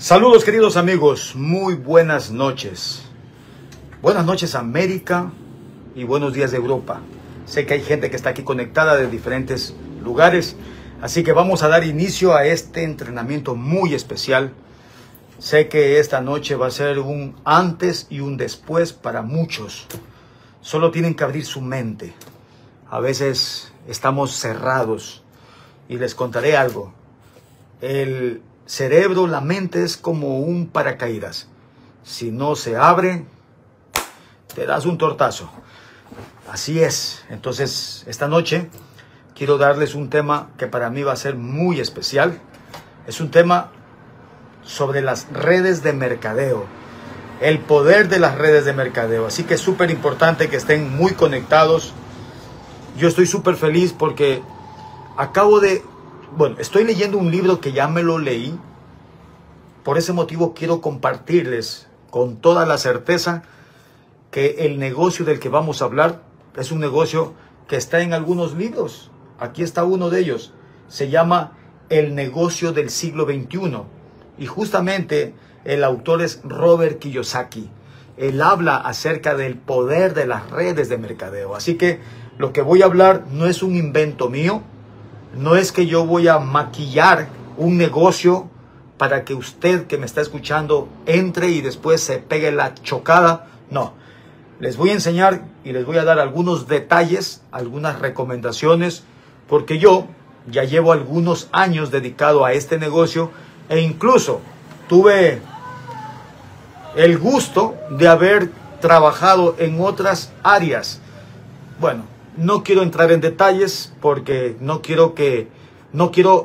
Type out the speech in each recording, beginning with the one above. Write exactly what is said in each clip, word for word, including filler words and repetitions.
Saludos queridos amigos, muy buenas noches. Buenas noches América y buenos días de Europa. Sé que hay gente que está aquí conectada de diferentes lugares, así que vamos a dar inicio a este entrenamiento muy especial. Sé que esta noche va a ser un antes y un después para muchos. Solo tienen que abrir su mente. A veces estamos cerrados y les contaré algo. El cerebro, la mente es como un paracaídas. Si no se abre, te das un tortazo. Así es. Entonces, esta noche quiero darles un tema que para mí va a ser muy especial. Es un tema sobre las redes de mercadeo. El poder de las redes de mercadeo. Así que es súper importante que estén muy conectados. Yo estoy súper feliz porque acabo de... Bueno, estoy leyendo un libro que ya me lo leí. Por ese motivo quiero compartirles con toda la certeza que el negocio del que vamos a hablar es un negocio que está en algunos libros. Aquí está uno de ellos. Se llama El negocio del siglo veintiuno. Y justamente el autor es Robert Kiyosaki. Él habla acerca del poder de las redes de mercadeo. Así que lo que voy a hablar no es un invento mío. No es que yo voy a maquillar un negocio para que usted que me está escuchando entre y después se pegue la chocada. No, les voy a enseñar y les voy a dar algunos detalles, algunas recomendaciones, porque yo ya llevo algunos años dedicado a este negocio e incluso tuve el gusto de haber trabajado en otras áreas. Bueno, no quiero entrar en detalles porque no quiero que no quiero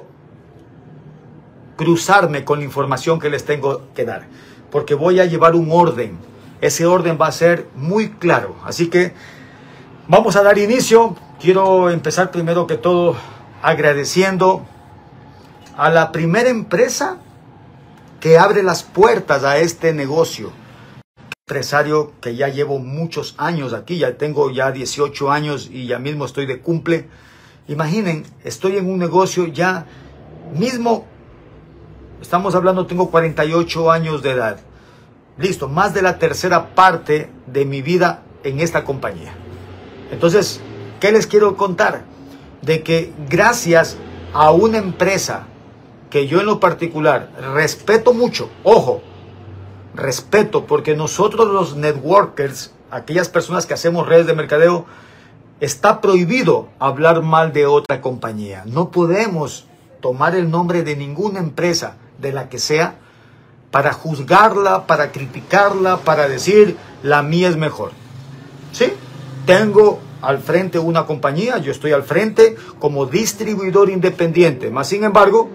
cruzarme con la información que les tengo que dar, porque voy a llevar un orden. Ese orden va a ser muy claro. Así que vamos a dar inicio. Quiero empezar primero que todo agradeciendo a la primera empresa que abre las puertas a este negocio. Empresario que ya llevo muchos años aquí, ya tengo ya dieciocho años y ya mismo estoy de cumple. Imaginen, estoy en un negocio ya mismo, estamos hablando, tengo cuarenta y ocho años de edad. Listo, más de la tercera parte de mi vida en esta compañía. Entonces, ¿qué les quiero contar? De que gracias a una empresa que yo en lo particular respeto mucho, ojo, respeto, porque nosotros los networkers, aquellas personas que hacemos redes de mercadeo, está prohibido hablar mal de otra compañía. No podemos tomar el nombre de ninguna empresa, de la que sea, para juzgarla, para criticarla, para decir la mía es mejor. ¿Sí? Tengo al frente una compañía, yo estoy al frente como distribuidor independiente, más sin embargo,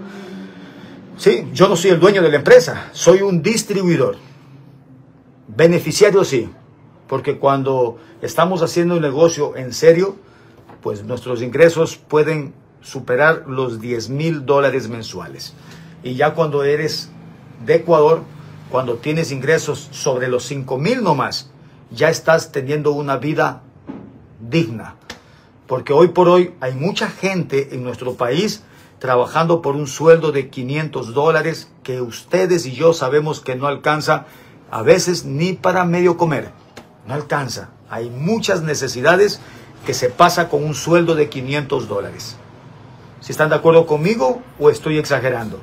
sí, yo no soy el dueño de la empresa, soy un distribuidor. Beneficiario sí, porque cuando estamos haciendo un negocio en serio, pues nuestros ingresos pueden superar los diez mil dólares mensuales. Y ya cuando eres de Ecuador, cuando tienes ingresos sobre los cinco mil nomás, ya estás teniendo una vida digna. Porque hoy por hoy hay mucha gente en nuestro país trabajando por un sueldo de quinientos dólares que ustedes y yo sabemos que no alcanza a veces ni para medio comer. No alcanza. Hay muchas necesidades que se pasa con un sueldo de quinientos dólares. ¿Si están de acuerdo conmigo o estoy exagerando?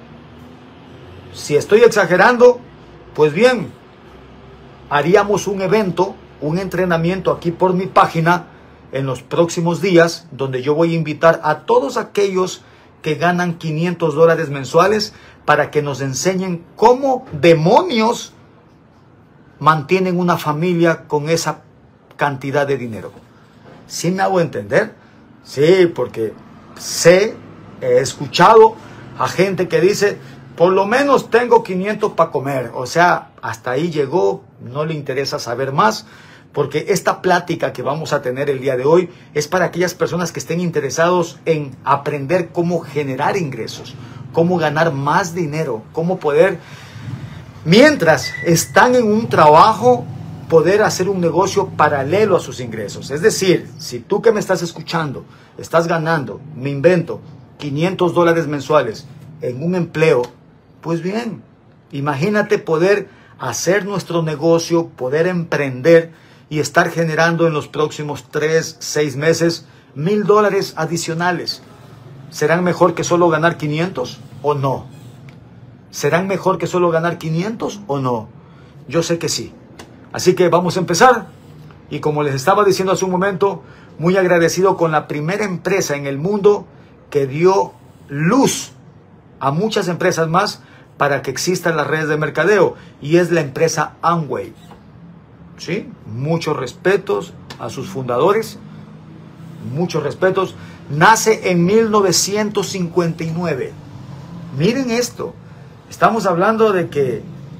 Si estoy exagerando, pues bien, haríamos un evento, un entrenamiento aquí por mi página en los próximos días, donde yo voy a invitar a todos aquellos que ganan quinientos dólares mensuales para que nos enseñen cómo demonios mantienen una familia con esa cantidad de dinero. ¿Sí me hago entender? Sí, porque sé, he escuchado a gente que dice, por lo menos tengo quinientos para comer. O sea, hasta ahí llegó, no le interesa saber más, porque esta plática que vamos a tener el día de hoy es para aquellas personas que estén interesados en aprender cómo generar ingresos, cómo ganar más dinero, cómo poder, mientras están en un trabajo, poder hacer un negocio paralelo a sus ingresos. Es decir, si tú que me estás escuchando, estás ganando, me invento, quinientos dólares mensuales en un empleo, pues bien, Imagínate poder hacer nuestro negocio, poder emprender y estar generando en los próximos tres, seis meses mil dólares adicionales. ¿Serán mejor que solo ganar quinientos o no? ¿Serán mejor que solo ganar quinientos o no? Yo sé que sí. Así que vamos a empezar. Y como les estaba diciendo hace un momento, muy agradecido con la primera empresa en el mundo que dio luz a muchas empresas más para que existan las redes de mercadeo, y es la empresa Amway. ¿Sí? Muchos respetos a sus fundadores, muchos respetos. Nace en mil novecientos cincuenta y nueve. Miren esto, estamos hablando de que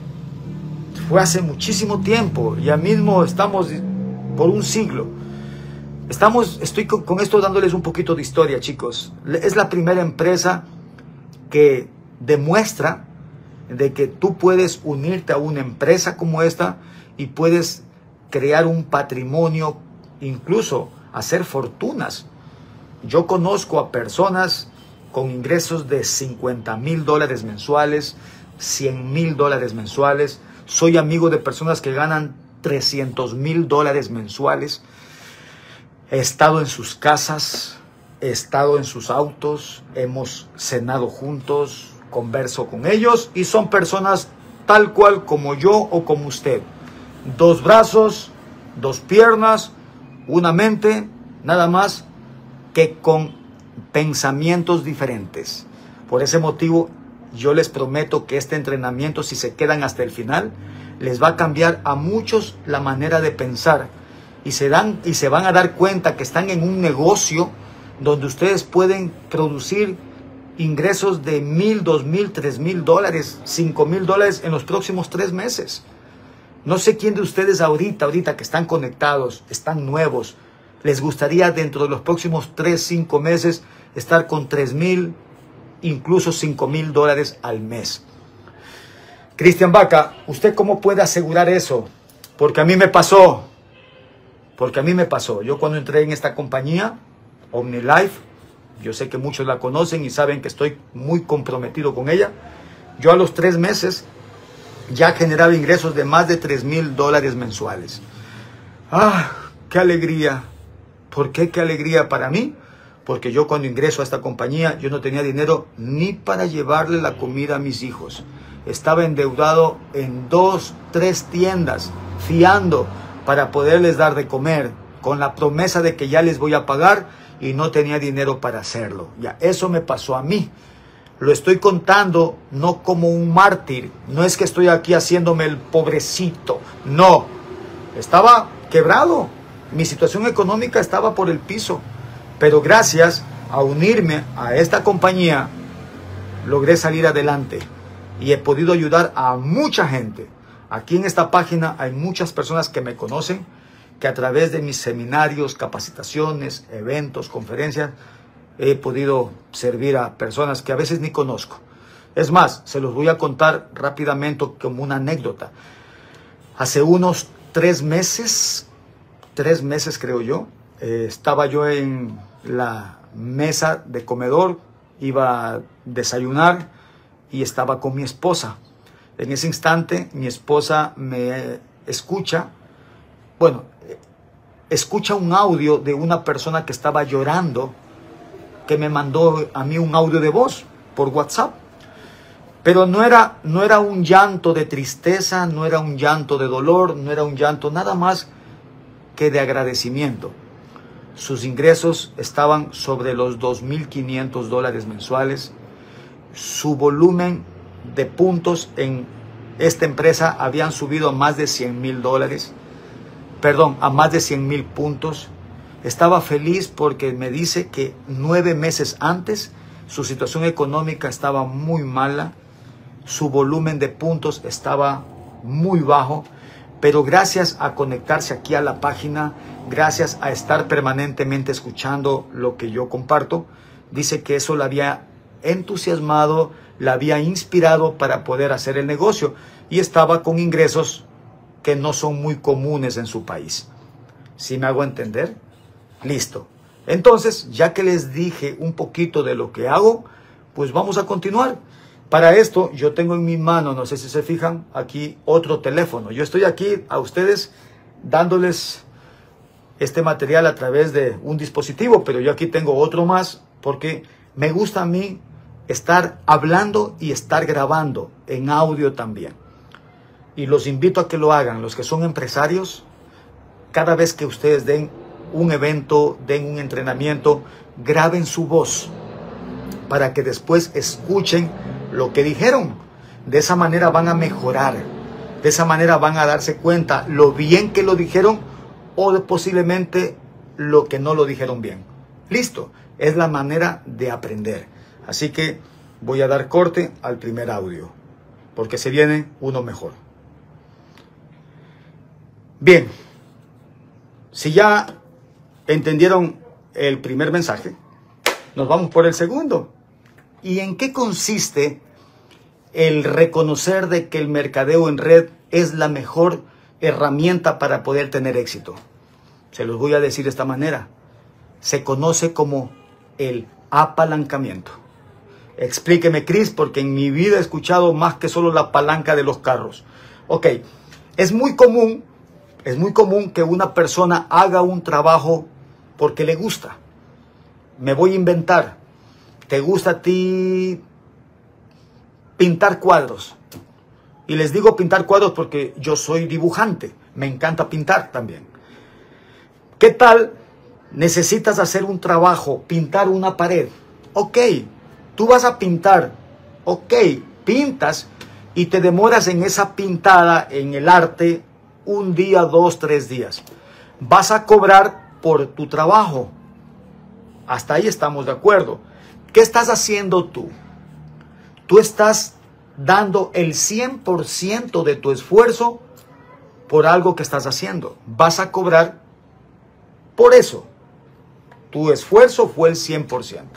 fue hace muchísimo tiempo, ya mismo estamos por un siglo. Estamos, estoy con, con esto dándoles un poquito de historia, chicos. Es la primera empresa que demuestra de que tú puedes unirte a una empresa como esta y puedes crear un patrimonio, incluso hacer fortunas. Yo conozco a personas con ingresos de cincuenta mil dólares mensuales, cien mil dólares mensuales. Soy amigo de personas que ganan trescientos mil dólares mensuales. He estado en sus casas, he estado en sus autos, hemos cenado juntos, converso con ellos y son personas tal cual como yo o como usted. Dos brazos, dos piernas, una mente, nada más que con pensamientos diferentes. Por ese motivo, yo les prometo que este entrenamiento, si se quedan hasta el final, les va a cambiar a muchos la manera de pensar. Y se, dan, y se van a dar cuenta que están en un negocio donde ustedes pueden producir ingresos de mil, dos mil, tres mil dólares, cinco mil dólares en los próximos tres meses. No sé quién de ustedes ahorita, ahorita que están conectados, están nuevos, les gustaría dentro de los próximos tres, cinco meses estar con tres mil, incluso cinco mil dólares al mes. Cristian Vaca, ¿usted cómo puede asegurar eso? Porque a mí me pasó. Porque a mí me pasó. Yo cuando entré en esta compañía, OmniLife, yo sé que muchos la conocen y saben que estoy muy comprometido con ella. Yo a los tres meses ya generaba ingresos de más de tres mil dólares mensuales. ¡Ah! ¡Qué alegría! ¿Por qué qué alegría para mí? Porque yo cuando ingreso a esta compañía, yo no tenía dinero ni para llevarle la comida a mis hijos. Estaba endeudado en dos, tres tiendas, fiando para poderles dar de comer, con la promesa de que ya les voy a pagar, y no tenía dinero para hacerlo. Ya, eso me pasó a mí. Lo estoy contando no como un mártir, no es que estoy aquí haciéndome el pobrecito, no. Estaba quebrado, mi situación económica estaba por el piso, pero gracias a unirme a esta compañía, logré salir adelante y he podido ayudar a mucha gente. Aquí en esta página hay muchas personas que me conocen, que a través de mis seminarios, capacitaciones, eventos, conferencias, he podido servir a personas que a veces ni conozco. Es más, se los voy a contar rápidamente como una anécdota. Hace unos tres meses, tres meses creo yo, eh, estaba yo en la mesa de comedor, iba a desayunar y estaba con mi esposa. En ese instante mi esposa me escucha, bueno, escucha un audio de una persona que estaba llorando, que me mandó a mí un audio de voz por WhatsApp. Pero no era, no era un llanto de tristeza, no era un llanto de dolor, no era un llanto nada más que de agradecimiento. Sus ingresos estaban sobre los dos mil quinientos dólares mensuales. Su volumen de puntos en esta empresa habían subido a más de cien mil dólares. Perdón, a más de cien mil puntos. Estaba feliz porque me dice que nueve meses antes su situación económica estaba muy mala. Su volumen de puntos estaba muy bajo. Pero gracias a conectarse aquí a la página, gracias a estar permanentemente escuchando lo que yo comparto, dice que eso la había entusiasmado, la había inspirado para poder hacer el negocio y estaba con ingresos que no son muy comunes en su país. ¿Sí me hago entender? Listo. Entonces, ya que les dije un poquito de lo que hago, pues vamos a continuar. Para esto yo tengo en mi mano, no sé si se fijan, aquí otro teléfono. Yo estoy aquí a ustedes dándoles este material a través de un dispositivo, pero yo aquí tengo otro más porque me gusta a mí estar hablando y estar grabando en audio también. Y los invito a que lo hagan, los que son empresarios, cada vez que ustedes den un evento, den un entrenamiento, graben su voz para que después escuchen lo que dijeron. De esa manera van a mejorar, de esa manera van a darse cuenta lo bien que lo dijeron o de posiblemente lo que no lo dijeron bien. Listo, es la manera de aprender. Así que voy a dar corte al primer audio, porque se viene uno mejor. Bien, si ya entendieron el primer mensaje, nos vamos por el segundo. ¿Y en qué consiste el reconocer de que el mercadeo en red es la mejor herramienta para poder tener éxito? Se los voy a decir de esta manera. Se conoce como el apalancamiento. Explíqueme, Cris, porque en mi vida he escuchado más que solo la palanca de los carros. Ok, es muy común, es muy común que una persona haga un trabajo porque le gusta. Me voy a inventar. ¿Te gusta a ti pintar cuadros? Y les digo pintar cuadros porque yo soy dibujante. Me encanta pintar también. ¿Qué tal? Necesitas hacer un trabajo, pintar una pared. Ok, tú vas a pintar. Ok, pintas y te demoras en esa pintada, en el arte, un día, dos, tres días. Vas a cobrar por tu trabajo. Hasta ahí estamos de acuerdo. ¿Qué estás haciendo tú? Tú estás dando el cien por ciento de tu esfuerzo por algo que estás haciendo. Vas a cobrar por eso. Tu esfuerzo fue el cien por ciento.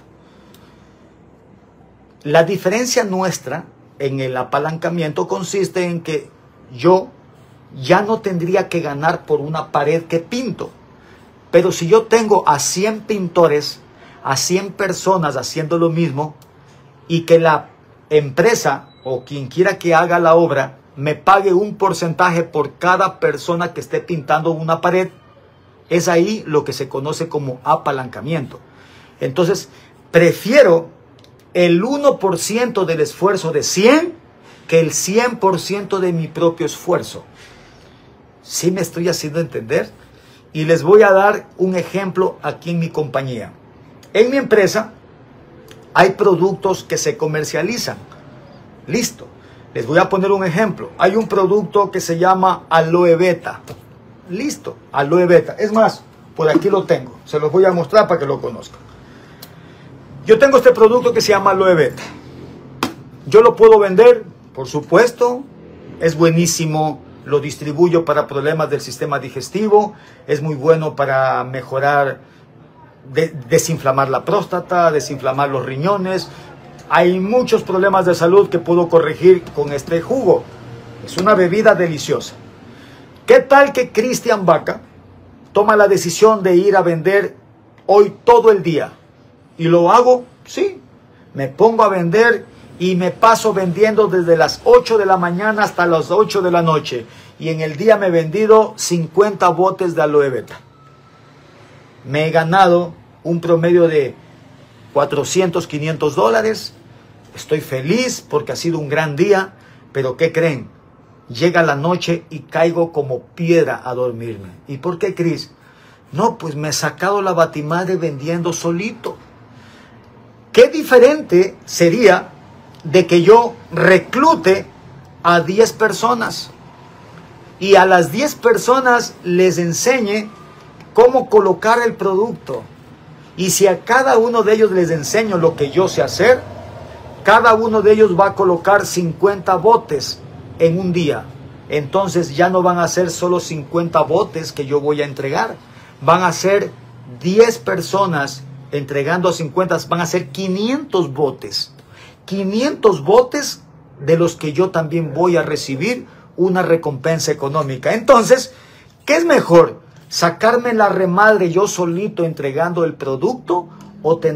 La diferencia nuestra en el apalancamiento consiste en que yo ya no tendría que ganar por una pared que pinto. Pero si yo tengo a cien pintores, a cien personas haciendo lo mismo, y que la empresa o quien quiera que haga la obra me pague un porcentaje por cada persona que esté pintando una pared, es ahí lo que se conoce como apalancamiento. Entonces, prefiero el uno por ciento del esfuerzo de cien que el cien por ciento de mi propio esfuerzo. ¿Sí me estoy haciendo entender? Y les voy a dar un ejemplo aquí en mi compañía. En mi empresa hay productos que se comercializan. Listo. Les voy a poner un ejemplo. Hay un producto que se llama Aloe Beta. Listo. Aloe Beta. Es más, por aquí lo tengo. Se los voy a mostrar para que lo conozcan. Yo tengo este producto que se llama Aloe Beta. Yo lo puedo vender, por supuesto. Es buenísimo. Lo distribuyo para problemas del sistema digestivo. Es muy bueno para mejorar, de, desinflamar la próstata, desinflamar los riñones. Hay muchos problemas de salud que puedo corregir con este jugo. Es una bebida deliciosa. ¿Qué tal que Cristian Vaca toma la decisión de ir a vender hoy todo el día? ¿Y lo hago? Sí. Me pongo a vender y me paso vendiendo desde las ocho de la mañana hasta las ocho de la noche. Y en el día me he vendido cincuenta botes de Aloe Beta. Me he ganado un promedio de cuatrocientos, quinientos dólares. Estoy feliz porque ha sido un gran día. Pero ¿qué creen? Llega la noche y caigo como piedra a dormirme. ¿Y por qué, Cris? No, pues me he sacado la batimadre vendiendo solito. Qué diferente sería de que yo reclute a diez personas y a las diez personas les enseñe cómo colocar el producto. Y si a cada uno de ellos les enseño lo que yo sé hacer, cada uno de ellos va a colocar cincuenta botes en un día. Entonces ya no van a ser solo cincuenta botes que yo voy a entregar. Van a ser diez personas entregando a cincuenta, van a ser quinientos botes. quinientos botes de los que yo también voy a recibir una recompensa económica. Entonces, ¿qué es mejor? ¿Sacarme la remadre yo solito entregando el producto o tener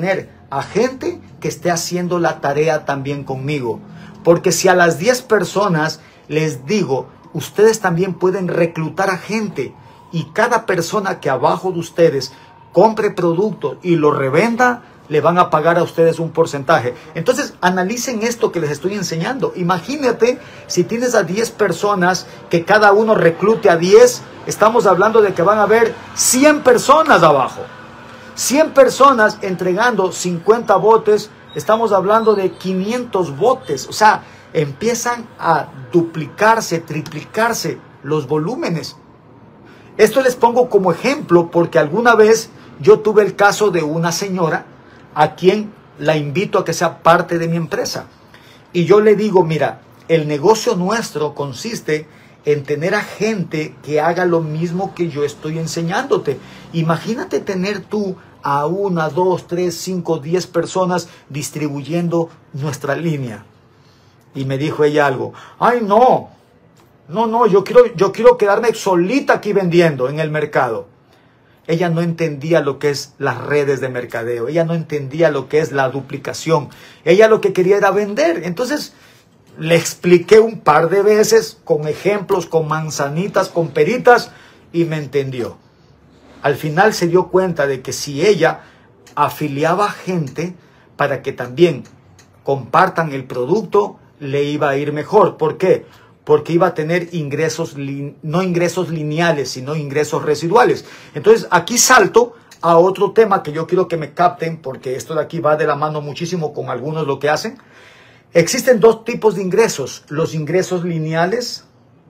a gente que esté haciendo la tarea también conmigo. Porque si a las diez personas les digo, ustedes también pueden reclutar a gente, y cada persona que abajo de ustedes compre productos y lo revenda, le van a pagar a ustedes un porcentaje. Entonces, analicen esto que les estoy enseñando. Imagínate si tienes a diez personas, que cada uno reclute a diez, estamos hablando de que van a haber cien personas abajo. cien personas entregando cincuenta botes, estamos hablando de quinientos botes. O sea, empiezan a duplicarse, triplicarse los volúmenes. Esto les pongo como ejemplo porque alguna vez yo tuve el caso de una señora a quien la invito a que sea parte de mi empresa. Y yo le digo, mira, el negocio nuestro consiste en tener a gente que haga lo mismo que yo estoy enseñándote. Imagínate tener tú a una, dos, tres, cinco, diez personas distribuyendo nuestra línea. Y me dijo ella algo, ay no, no, no, yo quiero, yo quiero quedarme solita aquí vendiendo en el mercado. Ella no entendía lo que es las redes de mercadeo. Ella no entendía lo que es la duplicación. Ella lo que quería era vender. Entonces le expliqué un par de veces con ejemplos, con manzanitas, con peritas, y me entendió. Al final se dio cuenta de que si ella afiliaba gente para que también compartan el producto, le iba a ir mejor. ¿Por qué? Porque iba a tener ingresos, no ingresos lineales, sino ingresos residuales. Entonces, aquí salto a otro tema que yo quiero que me capten, porque esto de aquí va de la mano muchísimo con algunos lo que hacen. Existen dos tipos de ingresos, los ingresos lineales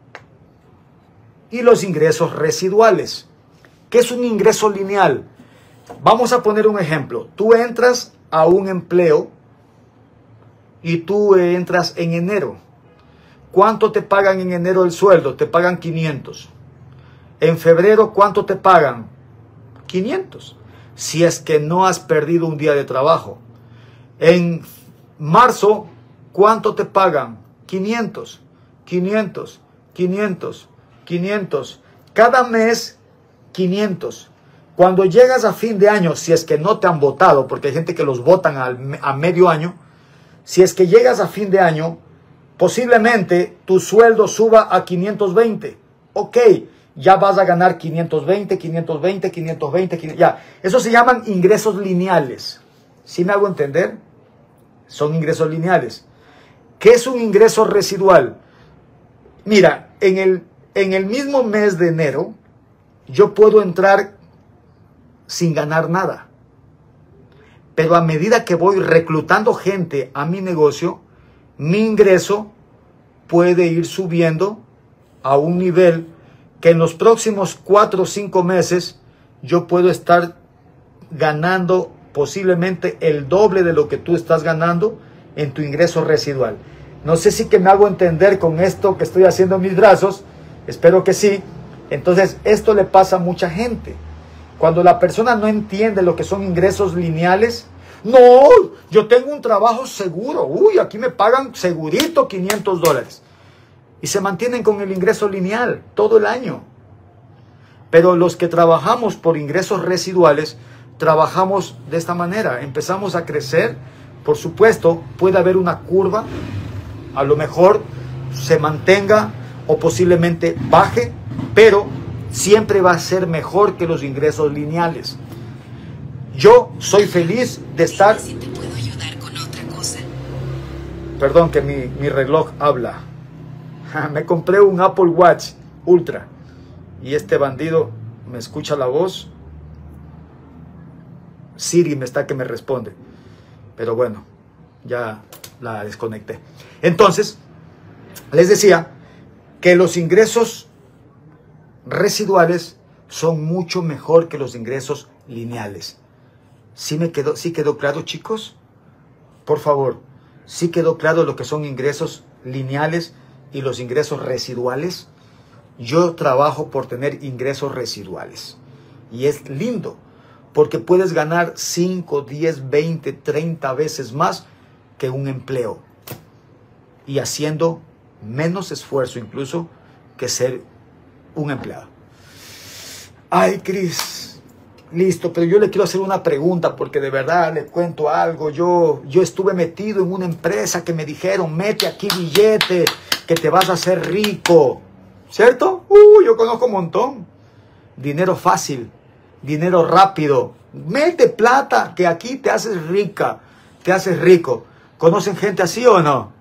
y los ingresos residuales. ¿Qué es un ingreso lineal? Vamos a poner un ejemplo. Tú entras a un empleo y tú entras en enero. ¿Cuánto te pagan en enero el sueldo? Te pagan quinientos. En febrero, ¿cuánto te pagan? quinientos. Si es que no has perdido un día de trabajo. En marzo, ¿cuánto te pagan? quinientos, quinientos, quinientos, quinientos. Cada mes, quinientos. Cuando llegas a fin de año, si es que no te han votado, porque hay gente que los votan al, a medio año, si es que llegas a fin de año, posiblemente tu sueldo suba a quinientos veinte. Ok, ya vas a ganar quinientos veinte, quinientos veinte, quinientos veinte, quinientos, ya. Eso se llaman ingresos lineales. ¿Sí me hago entender? Son ingresos lineales. ¿Qué es un ingreso residual? Mira, en el, en el mismo mes de enero, yo puedo entrar sin ganar nada. Pero a medida que voy reclutando gente a mi negocio, mi ingreso puede ir subiendo a un nivel que en los próximos cuatro o cinco meses yo puedo estar ganando posiblemente el doble de lo que tú estás ganando en tu ingreso residual. No sé si que me hago entender con esto que estoy haciendo en mis brazos. Espero que sí. Entonces, esto le pasa a mucha gente. Cuando la persona no entiende lo que son ingresos lineales, no, yo tengo un trabajo seguro, uy, aquí me pagan segurito quinientos dólares. Y se mantienen con el ingreso lineal todo el año. Pero los que trabajamos por ingresos residuales, trabajamos de esta manera. Empezamos a crecer, por supuesto, puede haber una curva, a lo mejor se mantenga o posiblemente baje, pero siempre va a ser mejor que los ingresos lineales. Yo soy feliz de estar... Si te puedo ayudar con otra cosa. Perdón que mi, mi reloj habla. Me compré un Apple Watch Ultra y este bandido me escucha la voz. Siri me está que me responde. Pero bueno, ya la desconecté. Entonces, les decía que los ingresos residuales son mucho mejor que los ingresos lineales. ¿Sí me quedó, sí quedó claro, chicos? Por favor, ¿sí quedó claro lo que son ingresos lineales y los ingresos residuales? Yo trabajo por tener ingresos residuales. Y es lindo, porque puedes ganar cinco, diez, veinte, treinta veces más que un empleo. Y haciendo menos esfuerzo incluso que ser un empleado. Ay, Cris, Listo, pero yo le quiero hacer una pregunta porque de verdad le cuento algo. Yo, yo estuve metido en una empresa que me dijeron, mete aquí billete, que te vas a hacer rico. ¿Cierto? Uh, yo conozco un montón. Dinero fácil, dinero rápido. Mete plata, que aquí te haces rica, te haces rico. ¿Conocen gente así o no?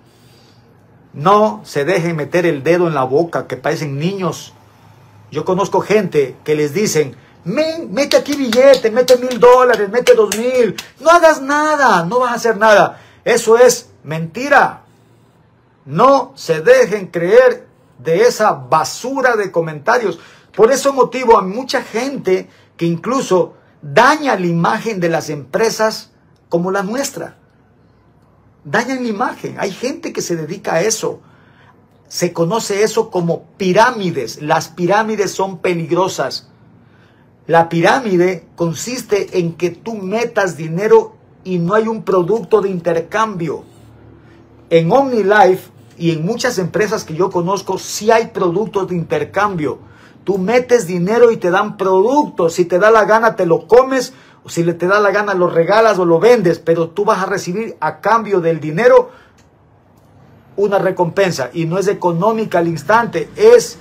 No se dejen meter el dedo en la boca, que parecen niños. Yo conozco gente que les dicen, mete aquí billete, mete mil dólares, mete dos mil. No hagas nada, no vas a hacer nada. Eso es mentira. No se dejen creer de esa basura de comentarios. Por eso motivo a mucha gente que incluso daña la imagen de las empresas como la nuestra. Dañan la imagen. Hay gente que se dedica a eso. Se conoce eso como pirámides. Las pirámides son peligrosas. La pirámide consiste en que tú metas dinero y no hay un producto de intercambio. En OmniLife y en muchas empresas que yo conozco, sí hay productos de intercambio. Tú metes dinero y te dan productos. Si te da la gana, te lo comes. O si le te da la gana, lo regalas o lo vendes. Pero tú vas a recibir a cambio del dinero una recompensa. Y no es económica al instante. Es,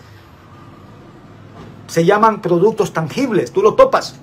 se llaman productos tangibles. Tú lo topas.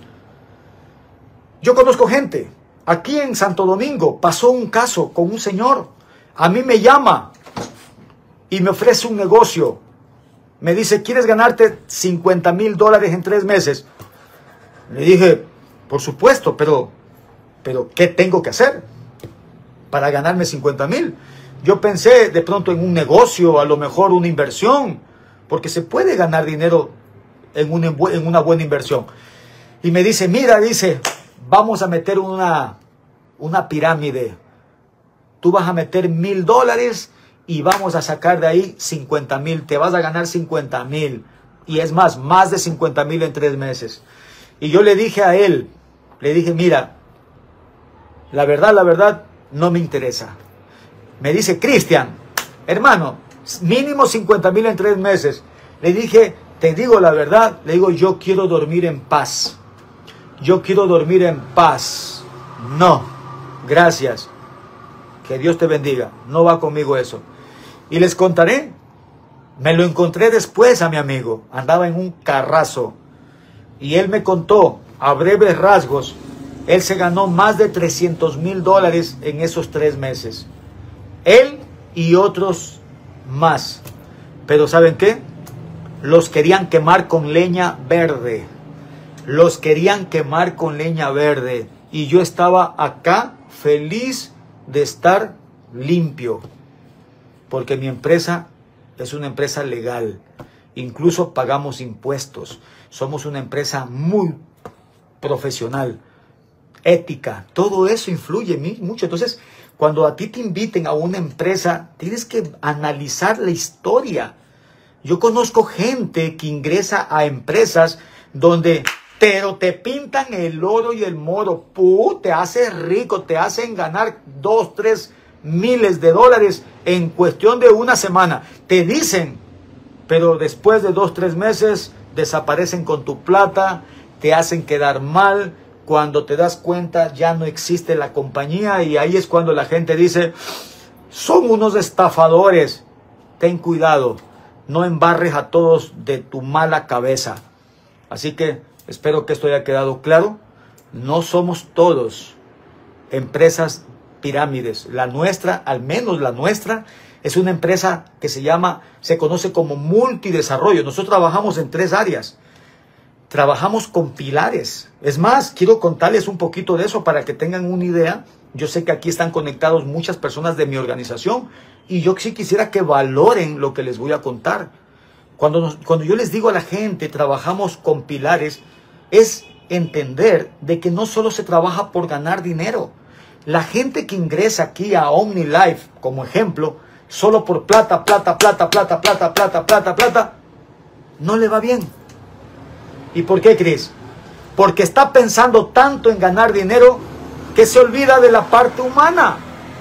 Yo conozco gente. Aquí en Santo Domingo pasó un caso con un señor. A mí me llama y me ofrece un negocio. Me dice, ¿quieres ganarte cincuenta mil dólares en tres meses? Le dije, por supuesto, pero, pero ¿qué tengo que hacer para ganarme cincuenta mil? Yo pensé de pronto en un negocio, a lo mejor una inversión, porque se puede ganar dinero en una, en una buena inversión. Y me dice, mira, dice, vamos a meter una, una pirámide. Tú vas a meter mil dólares y vamos a sacar de ahí cincuenta mil. Te vas a ganar cincuenta mil. Y es más, más de cincuenta mil en tres meses. Y yo le dije a él, le dije, mira, la verdad, la verdad, no me interesa. Me dice, Cristian, hermano, mínimo cincuenta mil en tres meses. Le dije, te digo la verdad, le digo, yo quiero dormir en paz. Yo quiero dormir en paz. No, gracias. Que Dios te bendiga. No va conmigo eso. Y les contaré. Me lo encontré después a mi amigo. Andaba en un carrazo. Y él me contó, a breves rasgos, él se ganó más de trescientos mil dólares en esos tres meses. Él y otros más. Pero ¿saben qué? Los querían quemar con leña verde. Los querían quemar con leña verde. Y yo estaba acá feliz de estar limpio. Porque mi empresa es una empresa legal. Incluso pagamos impuestos. Somos una empresa muy profesional, ética. Todo eso influye mucho. Entonces, cuando a ti te inviten a una empresa, tienes que analizar la historia. Yo conozco gente que ingresa a empresas donde pero te pintan el oro y el moro. Puh, te haces rico, te hacen ganar dos, tres miles de dólares en cuestión de una semana. Te dicen, pero después de dos, tres meses desaparecen con tu plata, te hacen quedar mal. Cuando te das cuenta ya no existe la compañía y ahí es cuando la gente dice, son unos estafadores. Ten cuidado, no embarres a todos de tu mala cabeza. Así que espero que esto haya quedado claro. No somos todos empresas pirámides. La nuestra, al menos la nuestra, es una empresa que se llama, se conoce como multidesarrollo. Nosotros trabajamos en tres áreas. Trabajamos con pilares. Es más, quiero contarles un poquito de eso para que tengan una idea. Yo sé que aquí están conectados muchas personas de mi organización y yo sí quisiera que valoren lo que les voy a contar. Cuando, nos, cuando yo les digo a la gente, trabajamos con pilares, es entender de que no solo se trabaja por ganar dinero. La gente que ingresa aquí a OmniLife, como ejemplo, solo por plata, plata, plata, plata, plata, plata, plata, plata, no le va bien. ¿Y por qué, Cris? Porque está pensando tanto en ganar dinero que se olvida de la parte humana.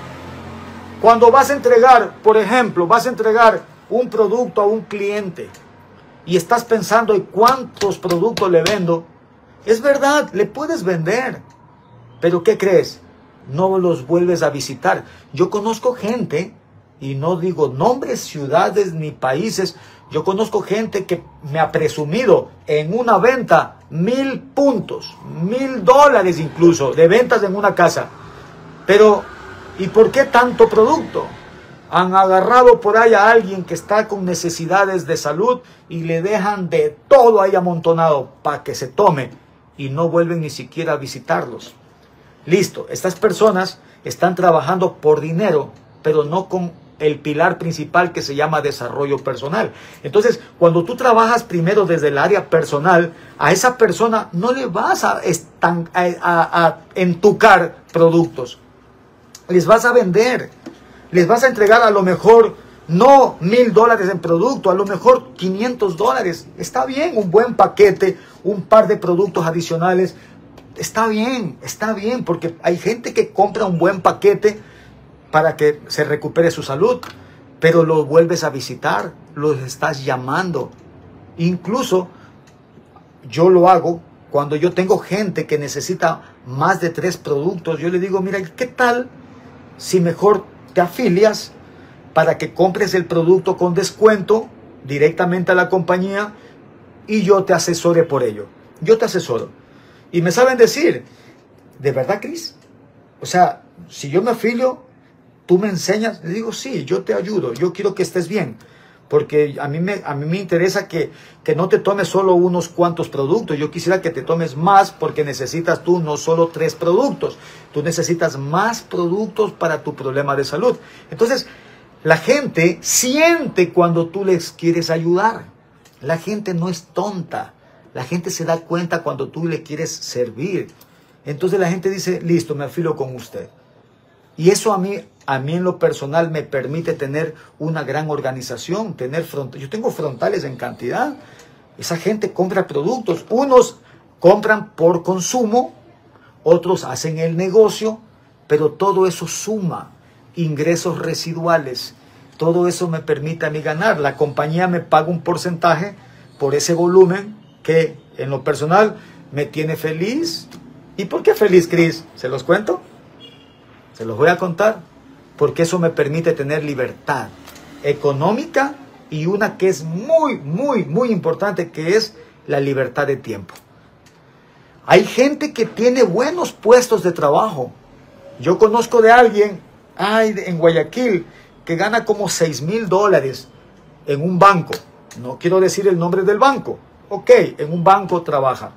Cuando vas a entregar, por ejemplo, vas a entregar un producto a un cliente y estás pensando en cuántos productos le vendo, Es verdad, le puedes vender. Pero ¿qué crees? No los vuelves a visitar. Yo conozco gente, y no digo nombres, ciudades ni países, yo conozco gente que me ha presumido en una venta mil puntos, mil dólares incluso, de ventas en una casa. Pero, ¿y por qué tanto producto? Han agarrado por ahí a alguien que está con necesidades de salud y le dejan de todo ahí amontonado para que se tome y no vuelven ni siquiera a visitarlos. Listo, estas personas están trabajando por dinero, pero no con el pilar principal que se llama desarrollo personal. Entonces, cuando tú trabajas primero desde el área personal, a esa persona no le vas a, estan a, a, a entucar productos. Les vas a vender. Les vas a entregar a lo mejor no mil dólares en producto, a lo mejor quinientos dólares. Está bien, un buen paquete, un par de productos adicionales. Está bien, está bien, porque hay gente que compra un buen paquete para que se recupere su salud, pero los vuelves a visitar, los estás llamando. Incluso yo lo hago cuando yo tengo gente que necesita más de tres productos. Yo le digo, mira, ¿qué tal si mejor te afilias para que compres el producto con descuento directamente a la compañía y yo te asesore por ello? Yo te asesoro. Y me saben decir, ¿de verdad, Cris? O sea, si yo me afilio, ¿tú me enseñas? Le digo, sí, yo te ayudo, yo quiero que estés bien. Porque a mí me, a mí me interesa que, que no te tomes solo unos cuantos productos. Yo quisiera que te tomes más porque necesitas tú no solo tres productos. Tú necesitas más productos para tu problema de salud. Entonces, la gente siente cuando tú les quieres ayudar. La gente no es tonta. La gente se da cuenta cuando tú le quieres servir. Entonces la gente dice, listo, me afilo con usted. Y eso a mí, a mí en lo personal me permite tener una gran organización, tener front yo tengo frontales en cantidad. Esa gente compra productos. Unos compran por consumo, otros hacen el negocio, pero todo eso suma ingresos residuales. Todo eso me permite a mí ganar. La compañía me paga un porcentaje por ese volumen que en lo personal me tiene feliz. ¿Y por qué feliz, Cris? ¿Se los cuento? Se los voy a contar. Porque eso me permite tener libertad económica y una que es muy, muy, muy importante, que es la libertad de tiempo. Hay gente que tiene buenos puestos de trabajo. Yo conozco de alguien ay, en Guayaquil que gana como seis mil dólares en un banco. No quiero decir el nombre del banco. Ok, en un banco trabaja.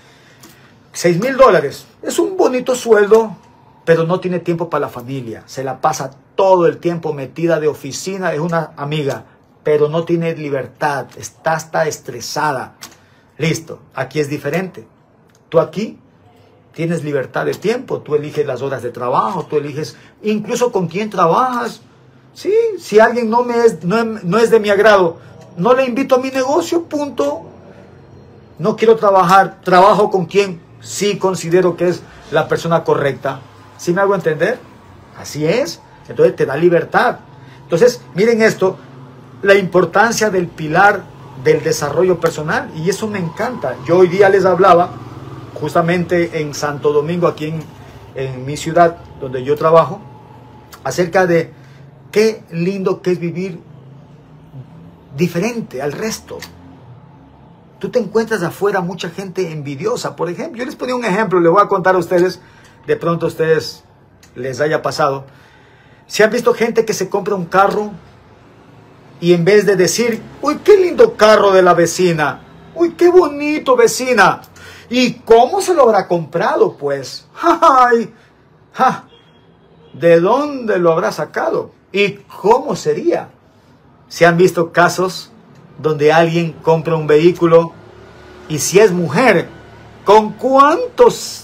seis mil dólares. Es un bonito sueldo, pero no tiene tiempo para la familia. Se la pasa todo el tiempo metida de oficina. Es una amiga, pero no tiene libertad. Está hasta estresada. Listo, aquí es diferente. Tú aquí tienes libertad de tiempo. Tú eliges las horas de trabajo. Tú eliges incluso con quién trabajas. Sí, si alguien no, me es, no, no es de mi agrado, no le invito a mi negocio, punto. No quiero trabajar, trabajo con quien sí considero que es la persona correcta. ¿Sí me hago entender? Así es. Entonces te da libertad. Entonces, miren esto, la importancia del pilar del desarrollo personal. Y eso me encanta. Yo hoy día les hablaba, justamente en Santo Domingo, aquí en, en mi ciudad, donde yo trabajo, acerca de qué lindo que es vivir diferente al resto. Tú te encuentras afuera mucha gente envidiosa. Por ejemplo, yo les ponía un ejemplo, les voy a contar a ustedes, de pronto a ustedes les haya pasado. Si han visto gente que se compra un carro y en vez de decir, uy, qué lindo carro de la vecina, uy, qué bonito vecina, ¿y cómo se lo habrá comprado? Pues, ¡ay! ¡Ja! ¿De dónde lo habrá sacado? ¿Y cómo sería? Si han visto casos donde alguien compra un vehículo y si es mujer, ¿con cuántos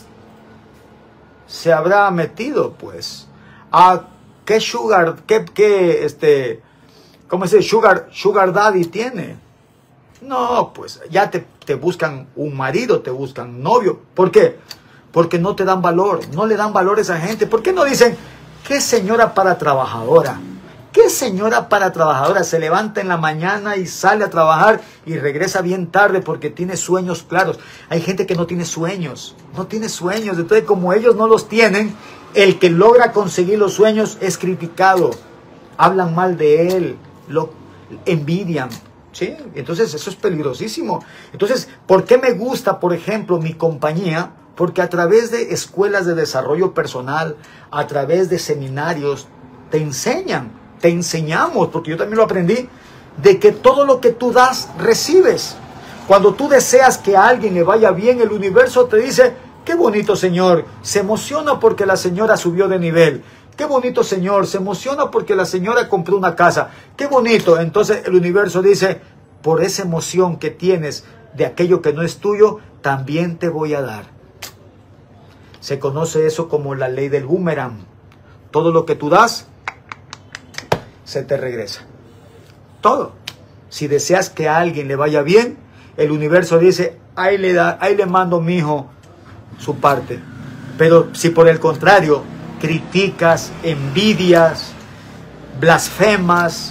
se habrá metido? Pues, ¿a qué sugar, qué, qué, este, cómo se dice, sugar, sugar daddy tiene? No, pues ya te, te buscan un marido, te buscan novio. ¿Por qué? Porque no te dan valor, no le dan valor a esa gente. ¿Por qué no dicen, qué señora para trabajadora? ¿Qué señora para trabajadora se levanta en la mañana y sale a trabajar y regresa bien tarde porque tiene sueños claros? Hay gente que no tiene sueños, no tiene sueños. Entonces, como ellos no los tienen, el que logra conseguir los sueños es criticado. Hablan mal de él, lo envidian. ¿Sí? Entonces, eso es peligrosísimo. Entonces, ¿por qué me gusta, por ejemplo, mi compañía? Porque a través de escuelas de desarrollo personal, a través de seminarios, te enseñan, te enseñamos, porque yo también lo aprendí, de que todo lo que tú das, recibes. Cuando tú deseas que a alguien le vaya bien, el universo te dice, qué bonito señor, se emociona porque la señora subió de nivel. Qué bonito señor, se emociona porque la señora compró una casa. Qué bonito. Entonces el universo dice, por esa emoción que tienes de aquello que no es tuyo, también te voy a dar. Se conoce eso como la ley del boomerang. Todo lo que tú das, se te regresa. Todo. Si deseas que a alguien le vaya bien, el universo dice, ahí le, da, ahí le mando mi hijo su parte. Pero si por el contrario, criticas, envidias, blasfemas,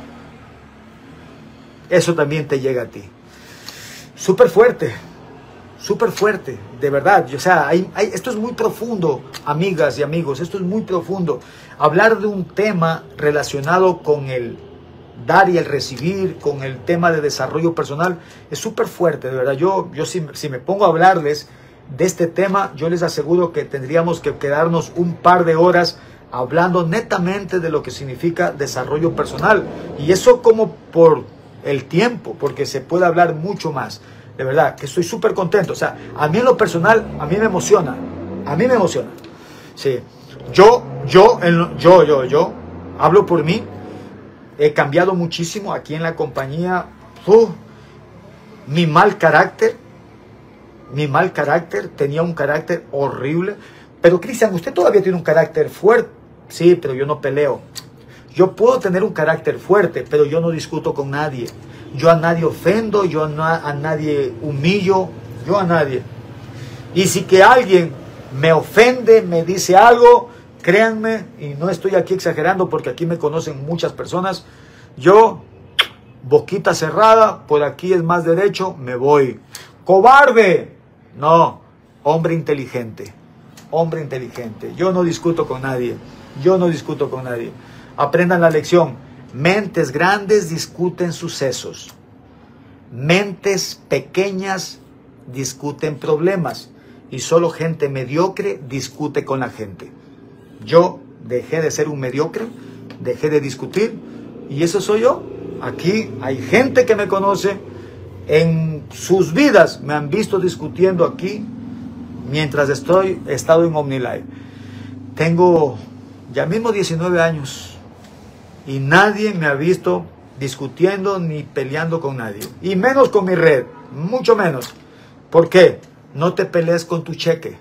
eso también te llega a ti. Súper fuerte, súper fuerte, de verdad. O sea, hay, hay, esto es muy profundo, amigas y amigos, esto es muy profundo. Hablar de un tema relacionado con el dar y el recibir, con el tema de desarrollo personal, es súper fuerte, de verdad. Yo, yo si, si me pongo a hablarles de este tema, yo les aseguro que tendríamos que quedarnos un par de horas hablando netamente de lo que significa desarrollo personal. Y eso como por el tiempo, porque se puede hablar mucho más. De verdad, que estoy súper contento. O sea, a mí en lo personal, a mí me emociona. A mí me emociona. Sí. Yo, yo, en, yo, yo, yo, hablo por mí. He cambiado muchísimo aquí en la compañía. Uh, mi mal carácter. Mi mal carácter, tenía un carácter horrible. Pero Cristian, usted todavía tiene un carácter fuerte. Sí, pero yo no peleo. Yo puedo tener un carácter fuerte, pero yo no discuto con nadie. Yo a nadie ofendo, yo a, a nadie humillo, yo a nadie. Y si que alguien me ofende, me dice algo, créanme, y no estoy aquí exagerando porque aquí me conocen muchas personas, yo, boquita cerrada, por aquí es más derecho, me voy. ¡Cobarde! No, hombre inteligente, hombre inteligente. Yo no discuto con nadie, yo no discuto con nadie. Aprendan la lección. Mentes grandes discuten sucesos. Mentes pequeñas discuten problemas. Y solo gente mediocre discute con la gente. Yo dejé de ser un mediocre, dejé de discutir, y eso soy yo. Aquí hay gente que me conoce. En sus vidas me han visto discutiendo aquí mientras estoy, he estado en OmniLife. Tengo ya mismo diecinueve años y nadie me ha visto discutiendo ni peleando con nadie. Y menos con mi red, mucho menos. ¿Por qué? No te pelees con tu cheque.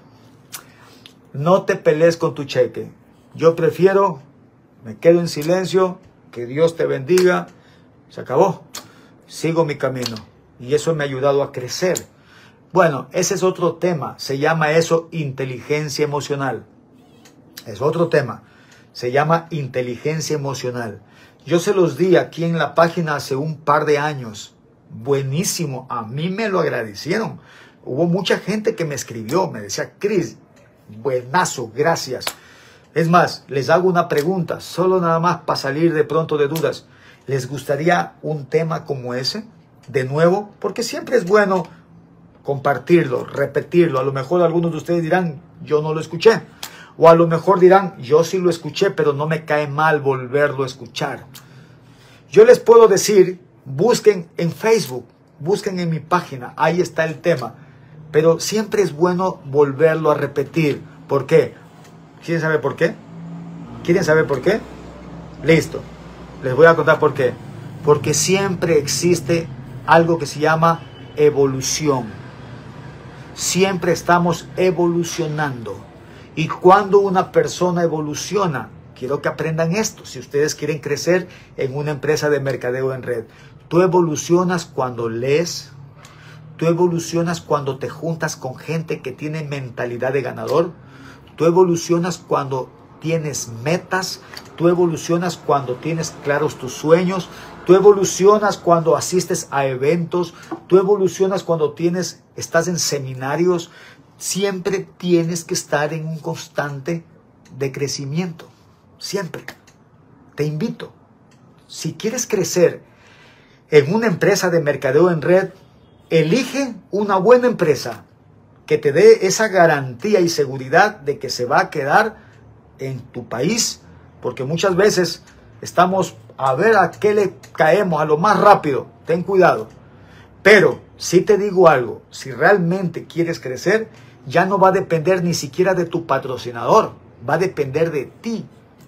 No te pelees con tu cheque. Yo prefiero, me quedo en silencio, que Dios te bendiga, se acabó. Sigo mi camino. Y eso me ha ayudado a crecer. Bueno, ese es otro tema. Se llama eso inteligencia emocional. Es otro tema. Se llama inteligencia emocional. Yo se los di aquí en la página hace un par de años. Buenísimo. A mí me lo agradecieron. Hubo mucha gente que me escribió. Me decía, Cris, buenazo, gracias. Es más, les hago una pregunta. Solo nada más para salir de pronto de dudas. ¿Les gustaría un tema como ese? De nuevo, porque siempre es bueno compartirlo, repetirlo. A lo mejor algunos de ustedes dirán, yo no lo escuché. O a lo mejor dirán, yo sí lo escuché, pero no me cae mal volverlo a escuchar. Yo les puedo decir, busquen en Facebook, busquen en mi página, ahí está el tema. Pero siempre es bueno volverlo a repetir. ¿Por qué? ¿Quieren saber por qué? ¿Quieren saber por qué? Listo. Les voy a contar por qué. Porque siempre existe algo que se llama evolución. Siempre estamos evolucionando. Y cuando una persona evoluciona, quiero que aprendan esto. Si ustedes quieren crecer en una empresa de mercadeo en red, tú evolucionas cuando lees. Tú evolucionas cuando te juntas con gente que tiene mentalidad de ganador. Tú evolucionas cuando tienes metas, tú evolucionas cuando tienes claros tus sueños, tú evolucionas cuando asistes a eventos, tú evolucionas cuando tienes, estás en seminarios. Siempre tienes que estar en un constante de crecimiento, siempre. Te invito, si quieres crecer en una empresa de mercadeo en red, elige una buena empresa que te dé esa garantía y seguridad de que se va a quedar en tu país, porque muchas veces estamos a ver a qué le caemos, a lo más rápido. Ten cuidado. Pero si te digo algo, si realmente quieres crecer, ya no va a depender ni siquiera de tu patrocinador, va a depender de ti.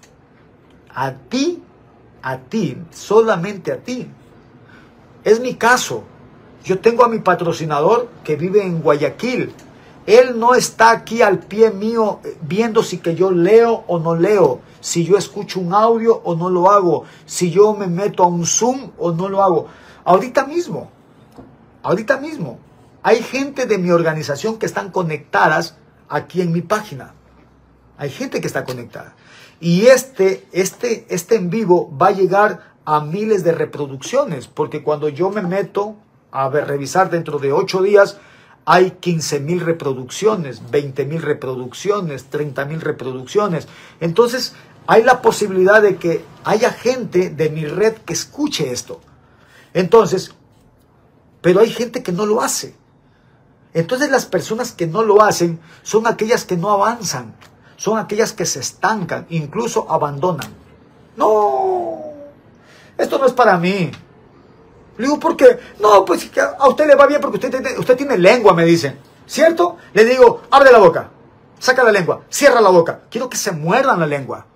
A ti, a ti, solamente a ti. Es mi caso. Yo tengo a mi patrocinador que vive en Guayaquil. Él no está aquí al pie mío viendo si que yo leo o no leo, si yo escucho un audio o no lo hago, si yo me meto a un Zoom o no lo hago. Ahorita mismo, ahorita mismo, hay gente de mi organización que están conectadas aquí en mi página. Hay gente que está conectada. Y este, este, este en vivo va a llegar a miles de reproducciones, porque cuando yo me meto a ver, revisar dentro de ocho días, hay quince mil reproducciones, veinte mil reproducciones, treinta mil reproducciones. Entonces, hay la posibilidad de que haya gente de mi red que escuche esto. Entonces, pero hay gente que no lo hace. Entonces, las personas que no lo hacen son aquellas que no avanzan, son aquellas que se estancan, incluso abandonan. No, esto no es para mí. Le digo, ¿por qué? No, pues a usted le va bien porque usted tiene, usted tiene lengua, me dicen. ¿Cierto? Le digo, abre la boca, saca la lengua, cierra la boca. Quiero que se muerdan la lengua.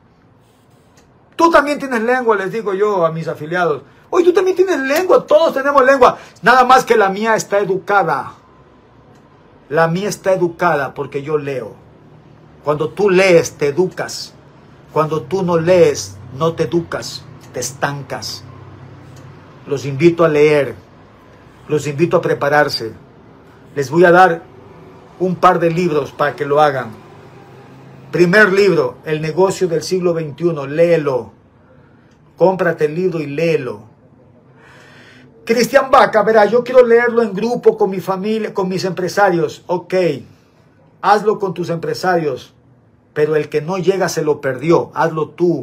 Tú también tienes lengua, les digo yo a mis afiliados. Oye, tú también tienes lengua, todos tenemos lengua. Nada más que la mía está educada. La mía está educada porque yo leo. Cuando tú lees, te educas. Cuando tú no lees, no te educas, te estancas. Los invito a leer, los invito a prepararse. Les voy a dar un par de libros para que lo hagan. Primer libro, El negocio del siglo veintiuno, léelo. Cómprate el libro y léelo. Cristian Vaca, verá, yo quiero leerlo en grupo con mi familia, con mis empresarios. Ok, hazlo con tus empresarios, pero el que no llega se lo perdió. Hazlo tú,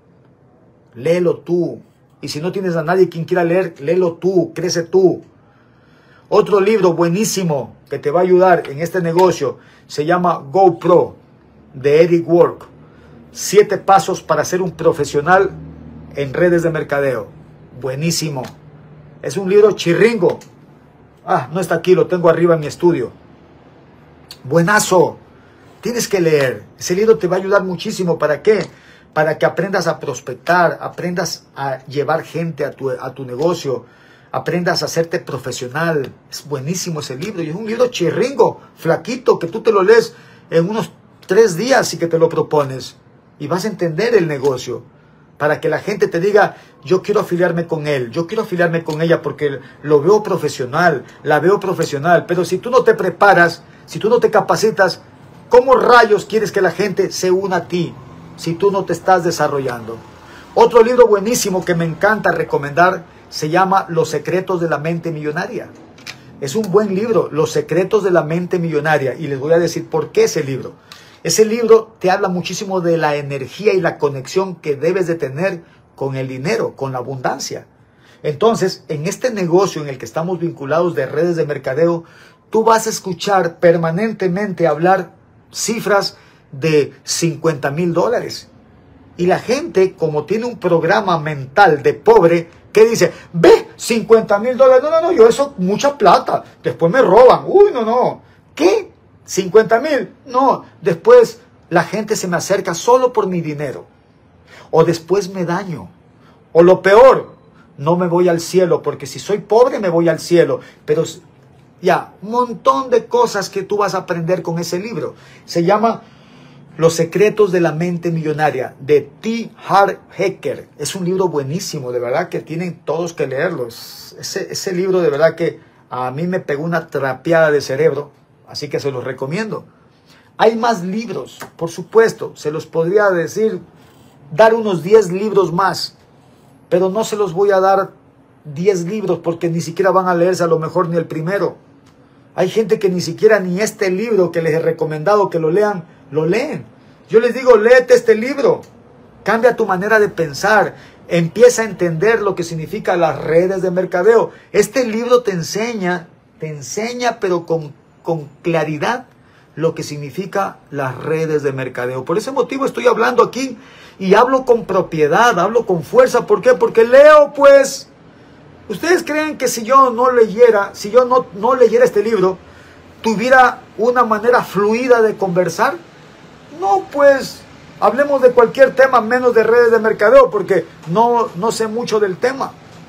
léelo tú. Y si no tienes a nadie quien quiera leer, léelo tú, crece tú. Otro libro buenísimo que te va a ayudar en este negocio se llama GoPro, de Eric Work. Siete pasos para ser un profesional en redes de mercadeo. Buenísimo. Es un libro chirringo. Ah, no está aquí, lo tengo arriba en mi estudio. Buenazo. Tienes que leer. Ese libro te va a ayudar muchísimo. ¿Para qué? Para que aprendas a prospectar, aprendas a llevar gente a tu, a tu negocio, aprendas a hacerte profesional. Es buenísimo ese libro. Y es un libro chirringo, flaquito, que tú te lo lees en unos tres días y que te lo propones. Y vas a entender el negocio. Para que la gente te diga, yo quiero afiliarme con él, yo quiero afiliarme con ella porque lo veo profesional, la veo profesional. Pero si tú no te preparas, si tú no te capacitas, ¿cómo rayos quieres que la gente se una a ti si tú no te estás desarrollando? Otro libro buenísimo que me encanta recomendar se llama Los secretos de la mente millonaria. Es un buen libro, Los secretos de la mente millonaria. Y les voy a decir por qué ese libro. Ese libro te habla muchísimo de la energía y la conexión que debes de tener con el dinero, con la abundancia. Entonces, en este negocio en el que estamos vinculados de redes de mercadeo, tú vas a escuchar permanentemente hablar cifras de cincuenta mil dólares. Y la gente, como tiene un programa mental de pobre, que dice, ve, cincuenta mil dólares, no, no, no, yo eso, mucha plata, después me roban, uy, no, no, ¿qué? cincuenta mil, no, después la gente se me acerca solo por mi dinero, o después me daño, o lo peor, no me voy al cielo, porque si soy pobre me voy al cielo, pero ya, un montón de cosas que tú vas a aprender con ese libro. Se llama Los secretos de la mente millonaria, de T. Harv Eker. Es un libro buenísimo, de verdad que tienen todos que leerlo. Ese, ese libro de verdad que a mí me pegó una trapeada de cerebro, así que se los recomiendo. Hay más libros, por supuesto, se los podría decir, dar unos diez libros más, pero no se los voy a dar diez libros porque ni siquiera van a leerse a lo mejor ni el primero. Hay gente que ni siquiera ni este libro que les he recomendado que lo lean, lo leen. Yo les digo, léete este libro, cambia tu manera de pensar, empieza a entender lo que significa las redes de mercadeo. Este libro te enseña, te enseña pero con, con claridad lo que significa las redes de mercadeo. Por ese motivo estoy hablando aquí y hablo con propiedad, hablo con fuerza. ¿Por qué? Porque leo, pues. ¿Ustedes creen que si yo no leyera, si yo no, no leyera este libro, tuviera una manera fluida de conversar? No, pues, hablemos de cualquier tema menos de redes de mercadeo, porque no, no sé mucho del tema.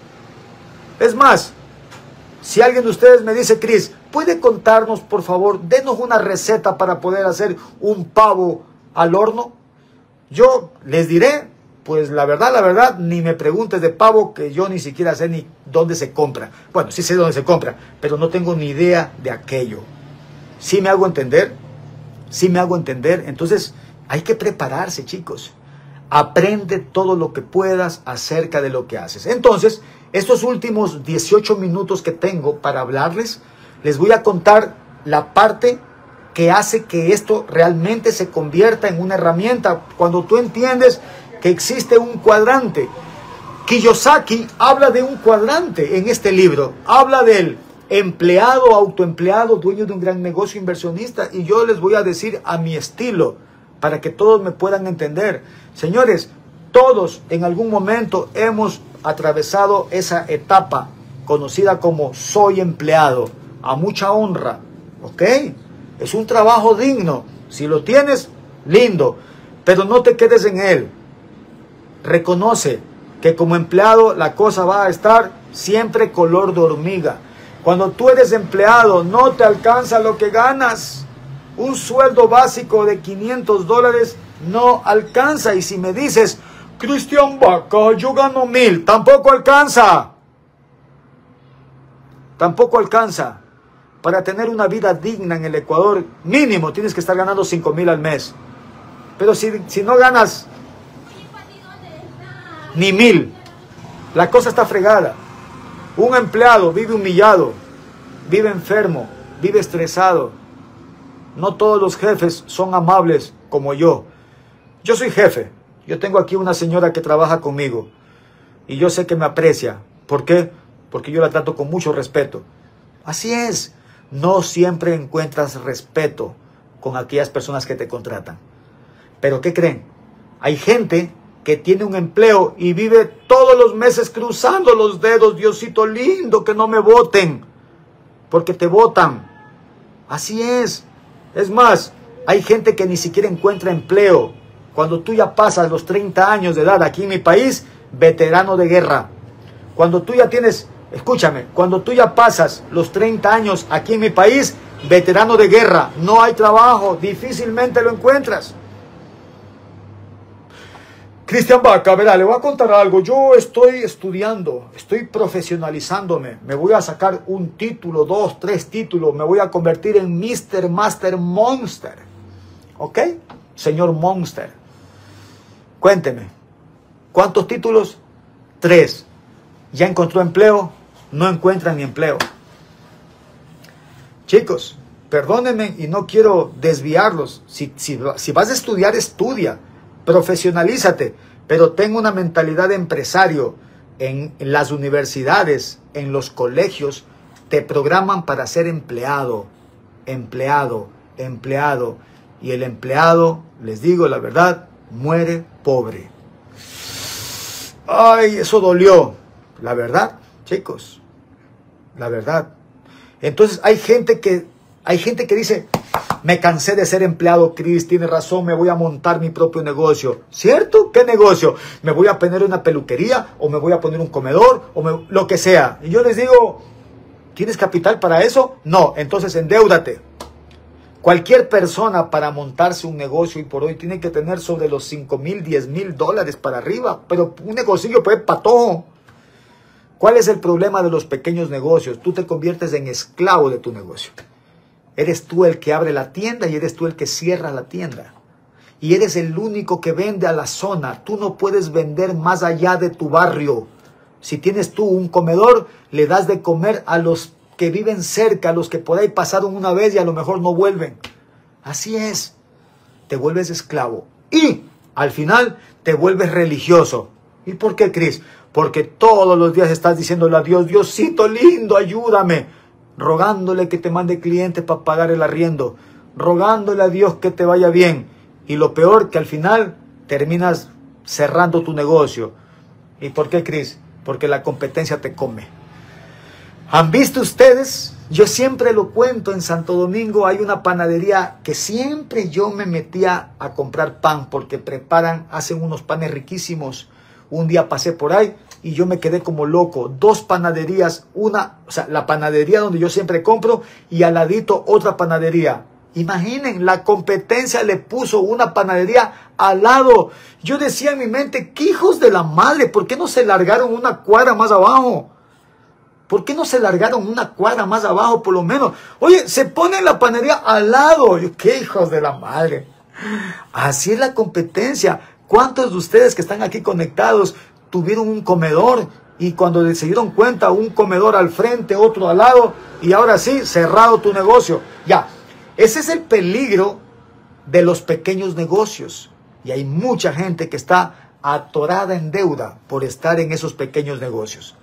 Es más, si alguien de ustedes me dice, Cris, ¿puede contarnos, por favor, denos una receta para poder hacer un pavo al horno? Yo les diré, pues la verdad, la verdad, ni me preguntes de pavo, que yo ni siquiera sé ni dónde se compra. Bueno, sí sé dónde se compra, pero no tengo ni idea de aquello. ¿Sí me hago entender? ¿Sí me hago entender? Entonces, hay que prepararse, chicos. Aprende todo lo que puedas acerca de lo que haces. Entonces, estos últimos dieciocho minutos que tengo para hablarles, les voy a contar la parte que hace que esto realmente se convierta en una herramienta. Cuando tú entiendes que existe un cuadrante. Kiyosaki habla de un cuadrante en este libro. Habla del empleado, autoempleado, dueño de un gran negocio, inversionista. Y yo les voy a decir a mi estilo, para que todos me puedan entender. Señores, todos en algún momento hemos atravesado esa etapa conocida como soy empleado. A mucha honra. ¿Ok? Es un trabajo digno. Si lo tienes, lindo. Pero no te quedes en él. Reconoce que como empleado la cosa va a estar siempre color de hormiga. Cuando tú eres empleado no te alcanza lo que ganas. Un sueldo básico de quinientos dólares no alcanza. Y si me dices, Cristian Vaca, yo gano mil, tampoco alcanza. Tampoco alcanza. Para tener una vida digna en el Ecuador, mínimo tienes que estar ganando cinco mil al mes. Pero si, si no ganas ni mil, la cosa está fregada. Un empleado vive humillado, vive enfermo, vive estresado. No todos los jefes son amables como yo. Yo soy jefe. Yo tengo aquí una señora que trabaja conmigo y yo sé que me aprecia. ¿Por qué? Porque yo la trato con mucho respeto. Así es. No siempre encuentras respeto con aquellas personas que te contratan. Pero ¿qué creen? Hay gente que tiene un empleo y vive todos los meses cruzando los dedos. Diosito lindo, que no me voten, porque te votan. Así es. Es más, hay gente que ni siquiera encuentra empleo. Cuando tú ya pasas los treinta años de edad aquí en mi país, veterano de guerra. Cuando tú ya tienes, escúchame, cuando tú ya pasas los treinta años aquí en mi país, veterano de guerra, no hay trabajo, difícilmente lo encuentras. Cristian Vaca, verá, le voy a contar algo. Yo estoy estudiando, estoy profesionalizándome. Me voy a sacar un título, dos, tres títulos. Me voy a convertir en mister Master Monster. ¿Ok? Señor Monster. Cuénteme, ¿cuántos títulos? Tres. ¿Ya encontró empleo? No encuentra ni empleo. Chicos, perdónenme y no quiero desviarlos. Si, si, si vas a estudiar, estudia. Profesionalízate, pero ten una mentalidad de empresario. En, en las universidades, en los colegios, te programan para ser empleado, empleado, empleado. Y el empleado, les digo la verdad, muere pobre. Ay, eso dolió. La verdad, chicos, la verdad. Entonces hay gente que, hay gente que dice, me cansé de ser empleado, Cris, tiene razón, me voy a montar mi propio negocio. ¿Cierto? ¿Qué negocio? ¿Me voy a poner una peluquería? ¿O me voy a poner un comedor? ¿O me, lo que sea? Y yo les digo, ¿tienes capital para eso? No, entonces endeúdate. Cualquier persona para montarse un negocio y por hoy tiene que tener sobre los cinco mil, diez mil dólares para arriba. Pero un negocio pues patojo. ¿Cuál es el problema de los pequeños negocios? Tú te conviertes en esclavo de tu negocio. Eres tú el que abre la tienda y eres tú el que cierra la tienda. Y eres el único que vende a la zona. Tú no puedes vender más allá de tu barrio. Si tienes tú un comedor, le das de comer a los que viven cerca, a los que por ahí pasaron una vez y a lo mejor no vuelven. Así es. Te vuelves esclavo. Y al final te vuelves religioso. ¿Y por qué, Cris? Porque todos los días estás diciéndole a Dios, Diosito lindo, ayúdame. Rogándole que te mande clientes para pagar el arriendo. Rogándole a Dios que te vaya bien. Y lo peor, que al final terminas cerrando tu negocio. ¿Y por qué, Cris? Porque la competencia te come. ¿Han visto ustedes? Yo siempre lo cuento, en Santo Domingo hay una panadería que siempre yo me metía a comprar pan porque preparan, hacen unos panes riquísimos. Un día pasé por ahí y yo me quedé como loco. Dos panaderías, una, o sea, la panadería donde yo siempre compro y al ladito otra panadería. Imaginen, la competencia le puso una panadería al lado. Yo decía en mi mente, qué hijos de la madre, ¿por qué no se largaron una cuadra más abajo? ¿Por qué no se largaron una cuadra más abajo por lo menos? Oye, se pone la panadería al lado. Yo, qué hijos de la madre. Así es la competencia. ¿Cuántos de ustedes que están aquí conectados tuvieron un comedor y cuando se dieron cuenta, un comedor al frente, otro al lado y ahora sí, cerrado tu negocio? Ya. Ese es el peligro de los pequeños negocios. Y hay mucha gente que está atorada en deuda por estar en esos pequeños negocios.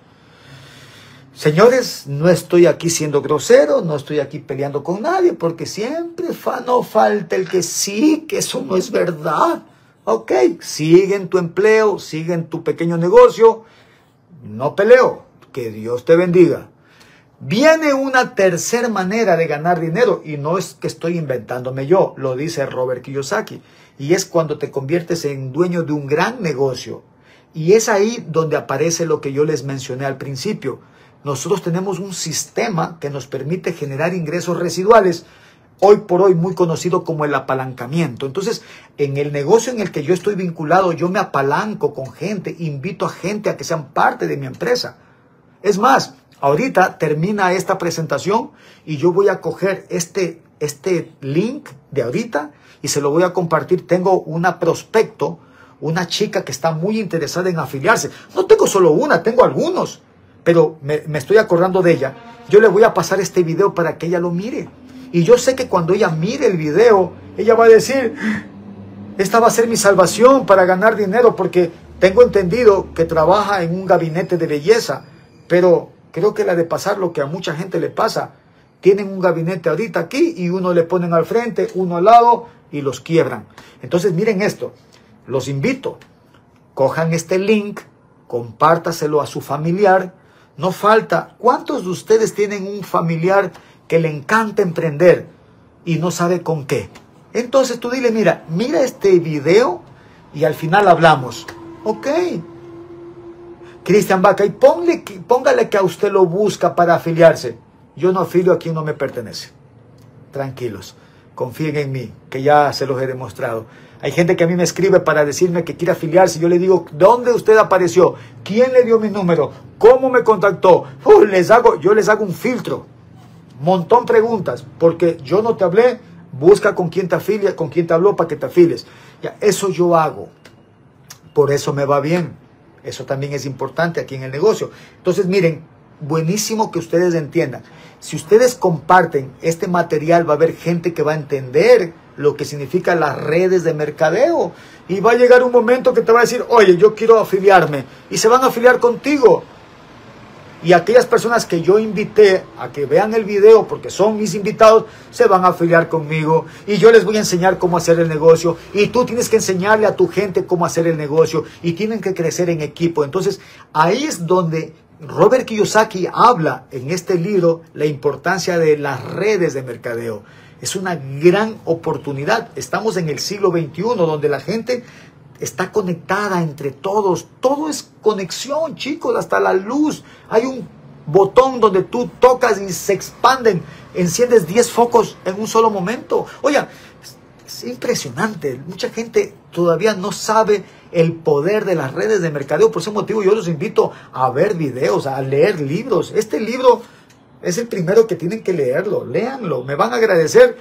Señores, no estoy aquí siendo grosero, no estoy aquí peleando con nadie, porque siempre fa, no falta el que sí, que eso no es verdad. Ok, sigue en tu empleo, sigue en tu pequeño negocio, no peleo, que Dios te bendiga. Viene una tercera manera de ganar dinero y no es que estoy inventándome yo, lo dice Robert Kiyosaki, y es cuando te conviertes en dueño de un gran negocio. Y es ahí donde aparece lo que yo les mencioné al principio. Nosotros tenemos un sistema que nos permite generar ingresos residuales, hoy por hoy muy conocido como el apalancamiento. Entonces, en el negocio en el que yo estoy vinculado, yo me apalanco con gente, invito a gente a que sean parte de mi empresa. Es más, ahorita termina esta presentación y yo voy a coger este, este link de ahorita y se lo voy a compartir. Tengo una prospecto, una chica que está muy interesada en afiliarse. No tengo solo una, tengo algunos, pero me, me estoy acordando de ella. Yo le voy a pasar este video para que ella lo mire. Y yo sé que cuando ella mire el video, ella va a decir, esta va a ser mi salvación para ganar dinero, porque tengo entendido que trabaja en un gabinete de belleza, pero creo que la de pasar lo que a mucha gente le pasa. Tienen un gabinete ahorita aquí y uno le ponen al frente, uno al lado y los quiebran. Entonces miren esto, los invito, cojan este link, compártaselo a su familiar. No falta, ¿cuántos de ustedes tienen un familiar que le encanta emprender y no sabe con qué? Entonces tú dile, mira, mira este video y al final hablamos. Ok. Cristian Vaca, y ponle, póngale que a usted lo busca para afiliarse. Yo no afilio a quien no me pertenece. Tranquilos, confíen en mí, que ya se los he demostrado. Hay gente que a mí me escribe para decirme que quiere afiliarse. Yo le digo, ¿dónde usted apareció? ¿Quién le dio mi número? ¿Cómo me contactó? Uh, les hago, yo les hago un filtro. Montón de preguntas, porque yo no te hablé, busca con quién te afilia, con quién te habló para que te afilies. Ya, eso yo hago. Por eso me va bien. Eso también es importante aquí en el negocio. Entonces, miren, buenísimo que ustedes entiendan. Si ustedes comparten este material, va a haber gente que va a entender lo que significa las redes de mercadeo. Y va a llegar un momento que te va a decir, oye, yo quiero afiliarme. Y se van a afiliar contigo. Y aquellas personas que yo invité a que vean el video, porque son mis invitados, se van a afiliar conmigo. Y yo les voy a enseñar cómo hacer el negocio. Y tú tienes que enseñarle a tu gente cómo hacer el negocio. Y tienen que crecer en equipo. Entonces, ahí es donde Robert Kiyosaki habla en este libro la importancia de las redes de mercadeo. Es una gran oportunidad. Estamos en el siglo veintiuno, donde la gente está conectada entre todos. Todo es conexión, chicos, hasta la luz. Hay un botón donde tú tocas y se expanden. Enciendes diez focos en un solo momento. Oiga, es, es impresionante. Mucha gente todavía no sabe el poder de las redes de mercadeo. Por ese motivo yo los invito a ver videos, a leer libros. Este libro Es el primero que tienen que leerlo. Léanlo. Me van a agradecer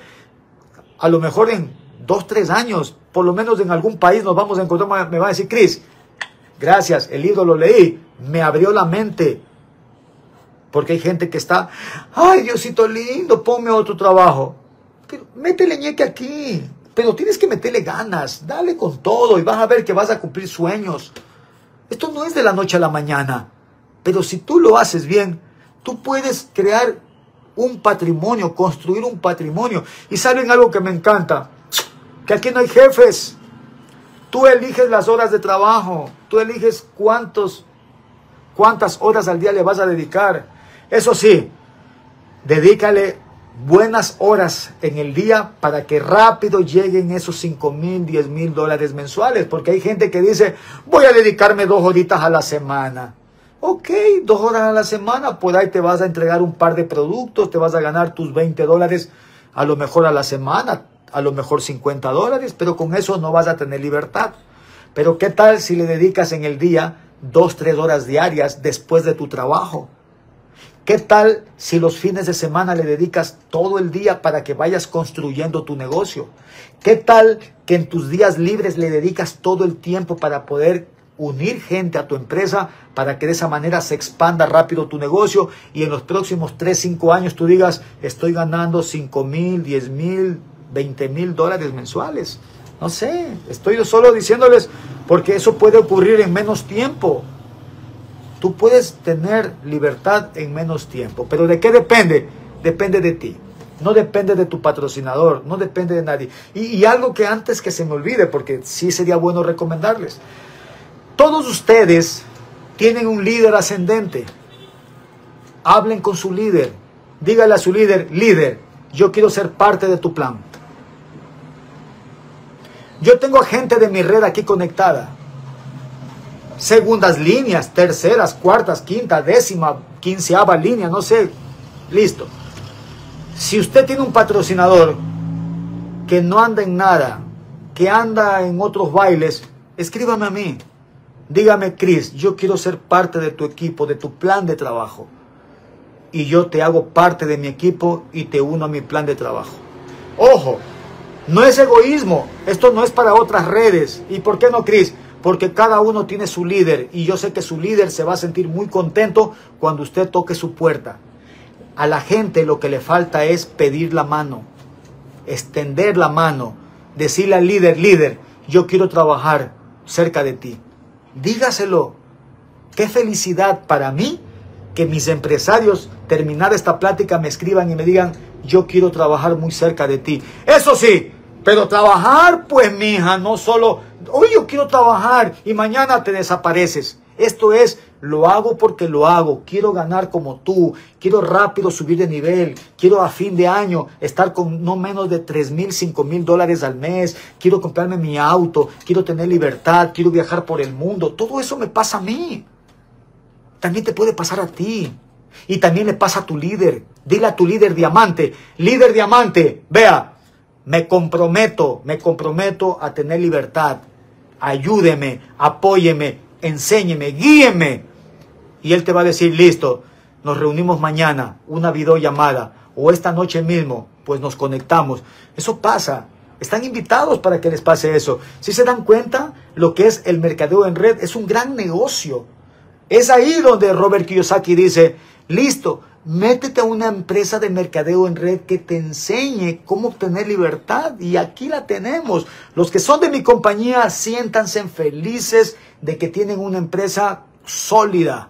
a lo mejor en dos, tres años. Por lo menos en algún país nos vamos a encontrar. Me va a decir, Cris, gracias, el libro lo leí. Me abrió la mente. Porque hay gente que está, ay, Diosito lindo, ponme otro trabajo. Pero métele ñeque aquí. Pero tienes que meterle ganas. Dale con todo y vas a ver que vas a cumplir sueños. Esto no es de la noche a la mañana. Pero si tú lo haces bien, tú puedes crear un patrimonio, construir un patrimonio. Y saben algo que me encanta, que aquí no hay jefes. Tú eliges las horas de trabajo, tú eliges cuántos, cuántas horas al día le vas a dedicar. Eso sí, dedícale buenas horas en el día para que rápido lleguen esos cinco mil, diez mil dólares mensuales. Porque hay gente que dice, voy a dedicarme dos horitas a la semana. Ok, dos horas a la semana, pues ahí te vas a entregar un par de productos, te vas a ganar tus veinte dólares a lo mejor a la semana, a lo mejor cincuenta dólares, pero con eso no vas a tener libertad. Pero ¿qué tal si le dedicas en el día dos, tres horas diarias después de tu trabajo? ¿Qué tal si los fines de semana le dedicas todo el día para que vayas construyendo tu negocio? ¿Qué tal que en tus días libres le dedicas todo el tiempo para poder unir gente a tu empresa para que de esa manera se expanda rápido tu negocio y en los próximos tres, cinco años tú digas, estoy ganando cinco mil, diez mil, veinte mil dólares mensuales? No sé, estoy solo diciéndoles porque eso puede ocurrir en menos tiempo. Tú puedes tener libertad en menos tiempo, pero ¿de qué depende? Depende de ti. No depende de tu patrocinador, no depende de nadie. Y, y algo que antes que se me olvide, porque sí sería bueno recomendarles. Todos ustedes tienen un líder ascendente. Hablen con su líder. Dígale a su líder, líder, yo quiero ser parte de tu plan. Yo tengo gente de mi red aquí conectada. Segundas líneas, terceras, cuartas, quinta, décima, quinceava línea, no sé. Listo. Si usted tiene un patrocinador que no anda en nada, que anda en otros bailes, escríbame a mí. Dígame, Cris, yo quiero ser parte de tu equipo, de tu plan de trabajo. Y yo te hago parte de mi equipo y te uno a mi plan de trabajo. Ojo, no es egoísmo. Esto no es para otras redes. ¿Y por qué no, Cris? Porque cada uno tiene su líder. Y yo sé que su líder se va a sentir muy contento cuando usted toque su puerta. A la gente lo que le falta es pedir la mano, extender la mano, decirle al líder, líder, yo quiero trabajar cerca de ti. Dígaselo. Qué felicidad para mí que mis empresarios, terminar esta plática, me escriban y me digan, yo quiero trabajar muy cerca de ti. Eso sí, pero trabajar, pues mija, no solo, hoy yo quiero trabajar y mañana te desapareces. Esto es, lo hago porque lo hago. Quiero ganar como tú. Quiero rápido subir de nivel. Quiero a fin de año estar con no menos de tres mil, cinco mil dólares al mes. Quiero comprarme mi auto. Quiero tener libertad. Quiero viajar por el mundo. Todo eso me pasa a mí. También te puede pasar a ti. Y también le pasa a tu líder. Dile a tu líder diamante. Líder diamante, vea, me comprometo, me comprometo a tener libertad. Ayúdeme, apóyeme. Enséñeme, guíeme. Y él te va a decir, listo, nos reunimos mañana, una videollamada, o esta noche mismo, pues nos conectamos. Eso pasa. Están invitados para que les pase eso. Si se dan cuenta, lo que es el mercadeo en red es un gran negocio. Es ahí donde Robert Kiyosaki dice, listo, métete a una empresa de mercadeo en red que te enseñe cómo obtener libertad. Y aquí la tenemos. Los que son de mi compañía, siéntanse felices de que tienen una empresa sólida.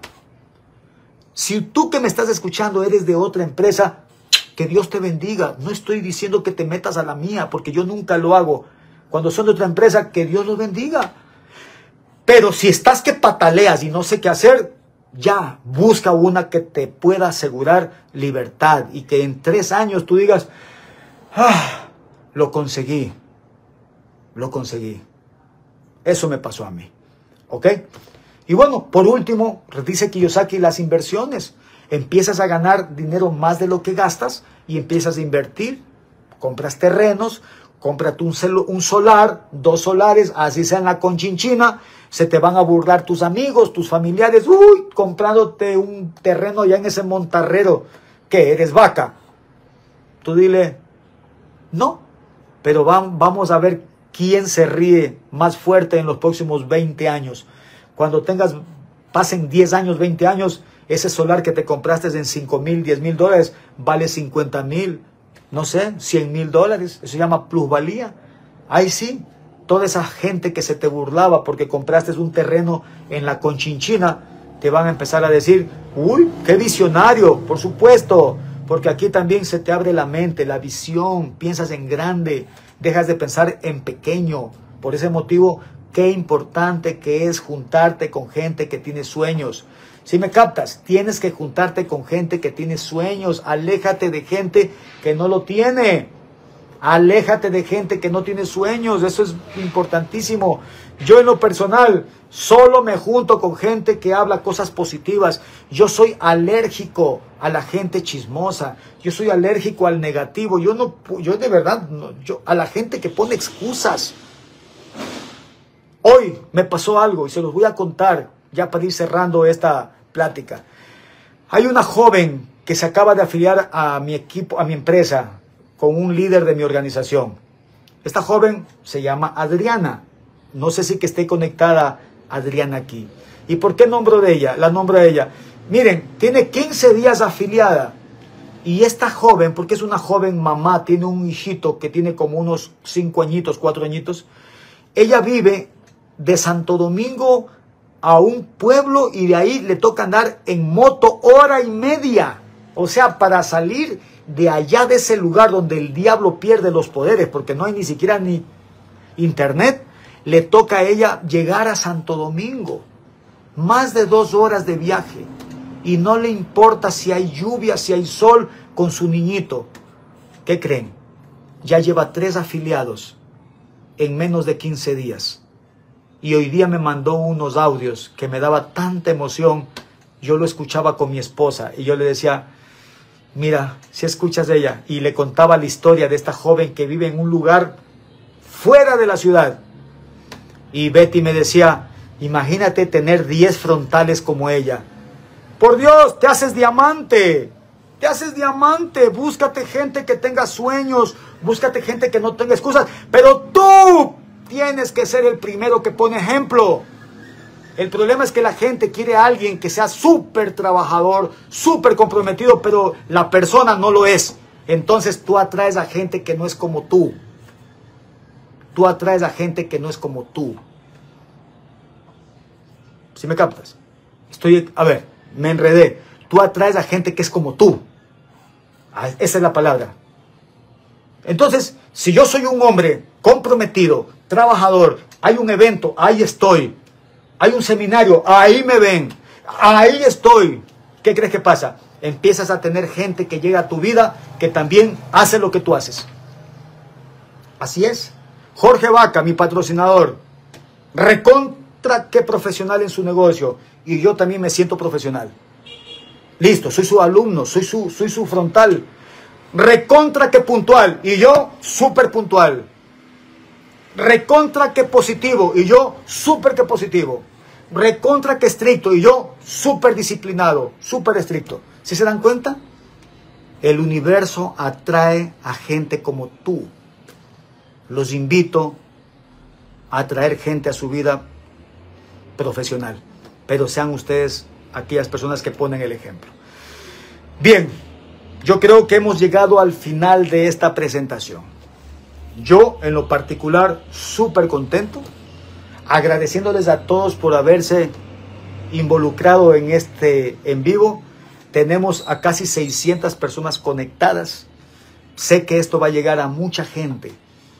Si tú que me estás escuchando eres de otra empresa, que Dios te bendiga. No estoy diciendo que te metas a la mía, porque yo nunca lo hago. Cuando son de otra empresa, que Dios los bendiga. Pero si estás que pataleas y no sé qué hacer, ya, busca una que te pueda asegurar libertad y que en tres años tú digas, ah, lo conseguí, lo conseguí. Eso me pasó a mí, ¿ok? Y bueno, por último, dice Kiyosaki, las inversiones. Empiezas a ganar dinero más de lo que gastas y empiezas a invertir. Compras terrenos, cómprate un, un solar, dos solares, así sea en la Conchinchina. Se te van a burlar tus amigos, tus familiares, uy, comprándote un terreno ya en ese montarrero ¿qué? ¿Eres vaca? Tú dile, no, pero va, vamos a ver quién se ríe más fuerte en los próximos veinte años. Cuando tengas, pasen diez años, veinte años, ese solar que te compraste en cinco mil, diez mil dólares, vale cincuenta mil, no sé, cien mil dólares. Eso se llama plusvalía. Ahí sí, toda esa gente que se te burlaba porque compraste un terreno en la Conchinchina, te van a empezar a decir, uy, qué visionario, por supuesto, porque aquí también se te abre la mente, la visión, piensas en grande, dejas de pensar en pequeño. Por ese motivo, qué importante que es juntarte con gente que tiene sueños. Si me captas, tienes que juntarte con gente que tiene sueños, aléjate de gente que no lo tiene. Aléjate de gente que no tiene sueños, eso es importantísimo. Yo en lo personal solo me junto con gente que habla cosas positivas. Yo soy alérgico a la gente chismosa, yo soy alérgico al negativo. Yo no, yo de verdad, no, yo, a la gente que pone excusas. Hoy me pasó algo y se los voy a contar ya para ir cerrando esta plática. Hay una joven que se acaba de afiliar a mi equipo, a mi empresa, con un líder de mi organización. Esta joven se llama Adriana. No sé si que esté conectada Adriana aquí. ¿Y por qué nombro de ella? La nombro de ella. Miren, tiene quince días afiliada. Y esta joven, porque es una joven mamá, tiene un hijito que tiene como unos cinco añitos, cuatro añitos. Ella vive de Santo Domingo a un pueblo y de ahí le toca andar en moto hora y media. O sea, para salir de allá de ese lugar donde el diablo pierde los poderes, porque no hay ni siquiera ni internet, le toca a ella llegar a Santo Domingo. Más de dos horas de viaje. Y no le importa si hay lluvia, si hay sol, con su niñito. ¿Qué creen? Ya lleva tres afiliados en menos de quince días. Y hoy día me mandó unos audios que me daba tanta emoción. Yo lo escuchaba con mi esposa y yo le decía, mira, si escuchas de ella, y le contaba la historia de esta joven que vive en un lugar fuera de la ciudad. Y Betty me decía, imagínate tener diez frontales como ella. Por Dios, te haces diamante, te haces diamante, búscate gente que tenga sueños, búscate gente que no tenga excusas, pero tú tienes que ser el primero que pone ejemplo. El problema es que la gente quiere a alguien que sea súper trabajador, súper comprometido, pero la persona no lo es. Entonces tú atraes a gente que no es como tú. Tú atraes a gente que no es como tú. ¿Sí me captas? Estoy, a ver, me enredé. Tú atraes a gente que es como tú. Esa es la palabra. Entonces, si yo soy un hombre comprometido, trabajador, hay un evento, ahí estoy. Hay un seminario, ahí me ven, ahí estoy. ¿Qué crees que pasa? Empiezas a tener gente que llega a tu vida que también hace lo que tú haces. Así es. Jorge Vaca, mi patrocinador, recontra que profesional en su negocio. Y yo también me siento profesional. Listo, soy su alumno, soy su, soy su frontal. Recontra que puntual y yo súper puntual. Recontra que positivo y yo súper que positivo. Recontra que estricto y yo súper disciplinado, súper estricto. ¿Sí se dan cuenta? El universo atrae a gente como tú. Los invito a atraer gente a su vida profesional. Pero sean ustedes aquellas personas que ponen el ejemplo. Bien, yo creo que hemos llegado al final de esta presentación. Yo, en lo particular, súper contento. Agradeciéndoles a todos por haberse involucrado en este en vivo. Tenemos a casi seiscientas personas conectadas. Sé que esto va a llegar a mucha gente.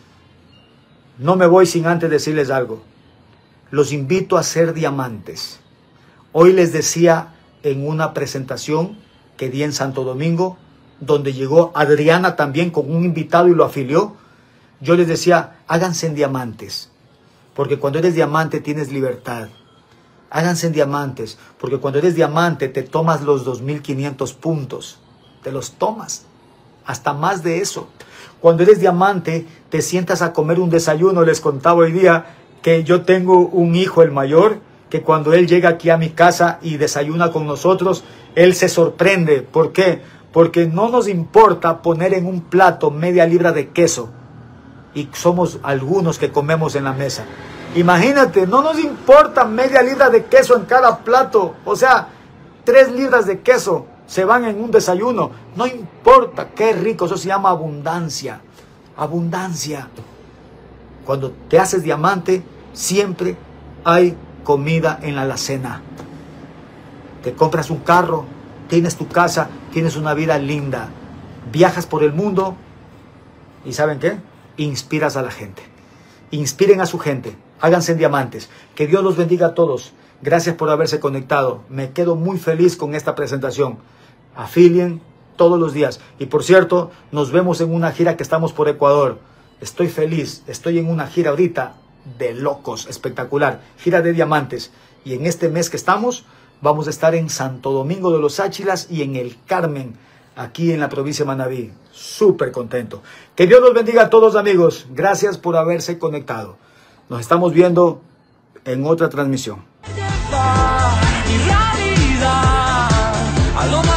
No me voy sin antes decirles algo. Los invito a ser diamantes. Hoy les decía en una presentación que di en Santo Domingo, donde llegó Adriana también con un invitado y lo afilió. Yo les decía, háganse en diamantes. Porque cuando eres diamante tienes libertad. Háganse en diamantes. Porque cuando eres diamante te tomas los dos mil quinientos puntos. Te los tomas. Hasta más de eso. Cuando eres diamante te sientas a comer un desayuno. Les contaba hoy día que yo tengo un hijo, el mayor, que cuando él llega aquí a mi casa y desayuna con nosotros, él se sorprende. ¿Por qué? porque no nos importa poner en un plato media libra de queso y somos algunos que comemos en la mesa. Imagínate, no nos importa media libra de queso en cada plato, o sea, tres libras de queso se van en un desayuno, no importa, qué rico, eso se llama abundancia, abundancia. Cuando te haces diamante, siempre hay comida en la alacena. Te compras un carro, tienes tu casa, tienes una vida linda, viajas por el mundo y ¿saben qué? Inspiras a la gente. Inspiren a su gente, háganse diamantes. Que Dios los bendiga a todos. Gracias por haberse conectado. Me quedo muy feliz con esta presentación. Afilien todos los días. Y por cierto, nos vemos en una gira que estamos por Ecuador. Estoy feliz, estoy en una gira ahorita de locos, espectacular. Gira de diamantes. Y en este mes que estamos, vamos a estar en Santo Domingo de los Áchilas y en El Carmen, aquí en la provincia de Manabí. Súper contento. Que Dios los bendiga a todos, amigos. Gracias por haberse conectado. Nos estamos viendo en otra transmisión. Mi realidad, a lo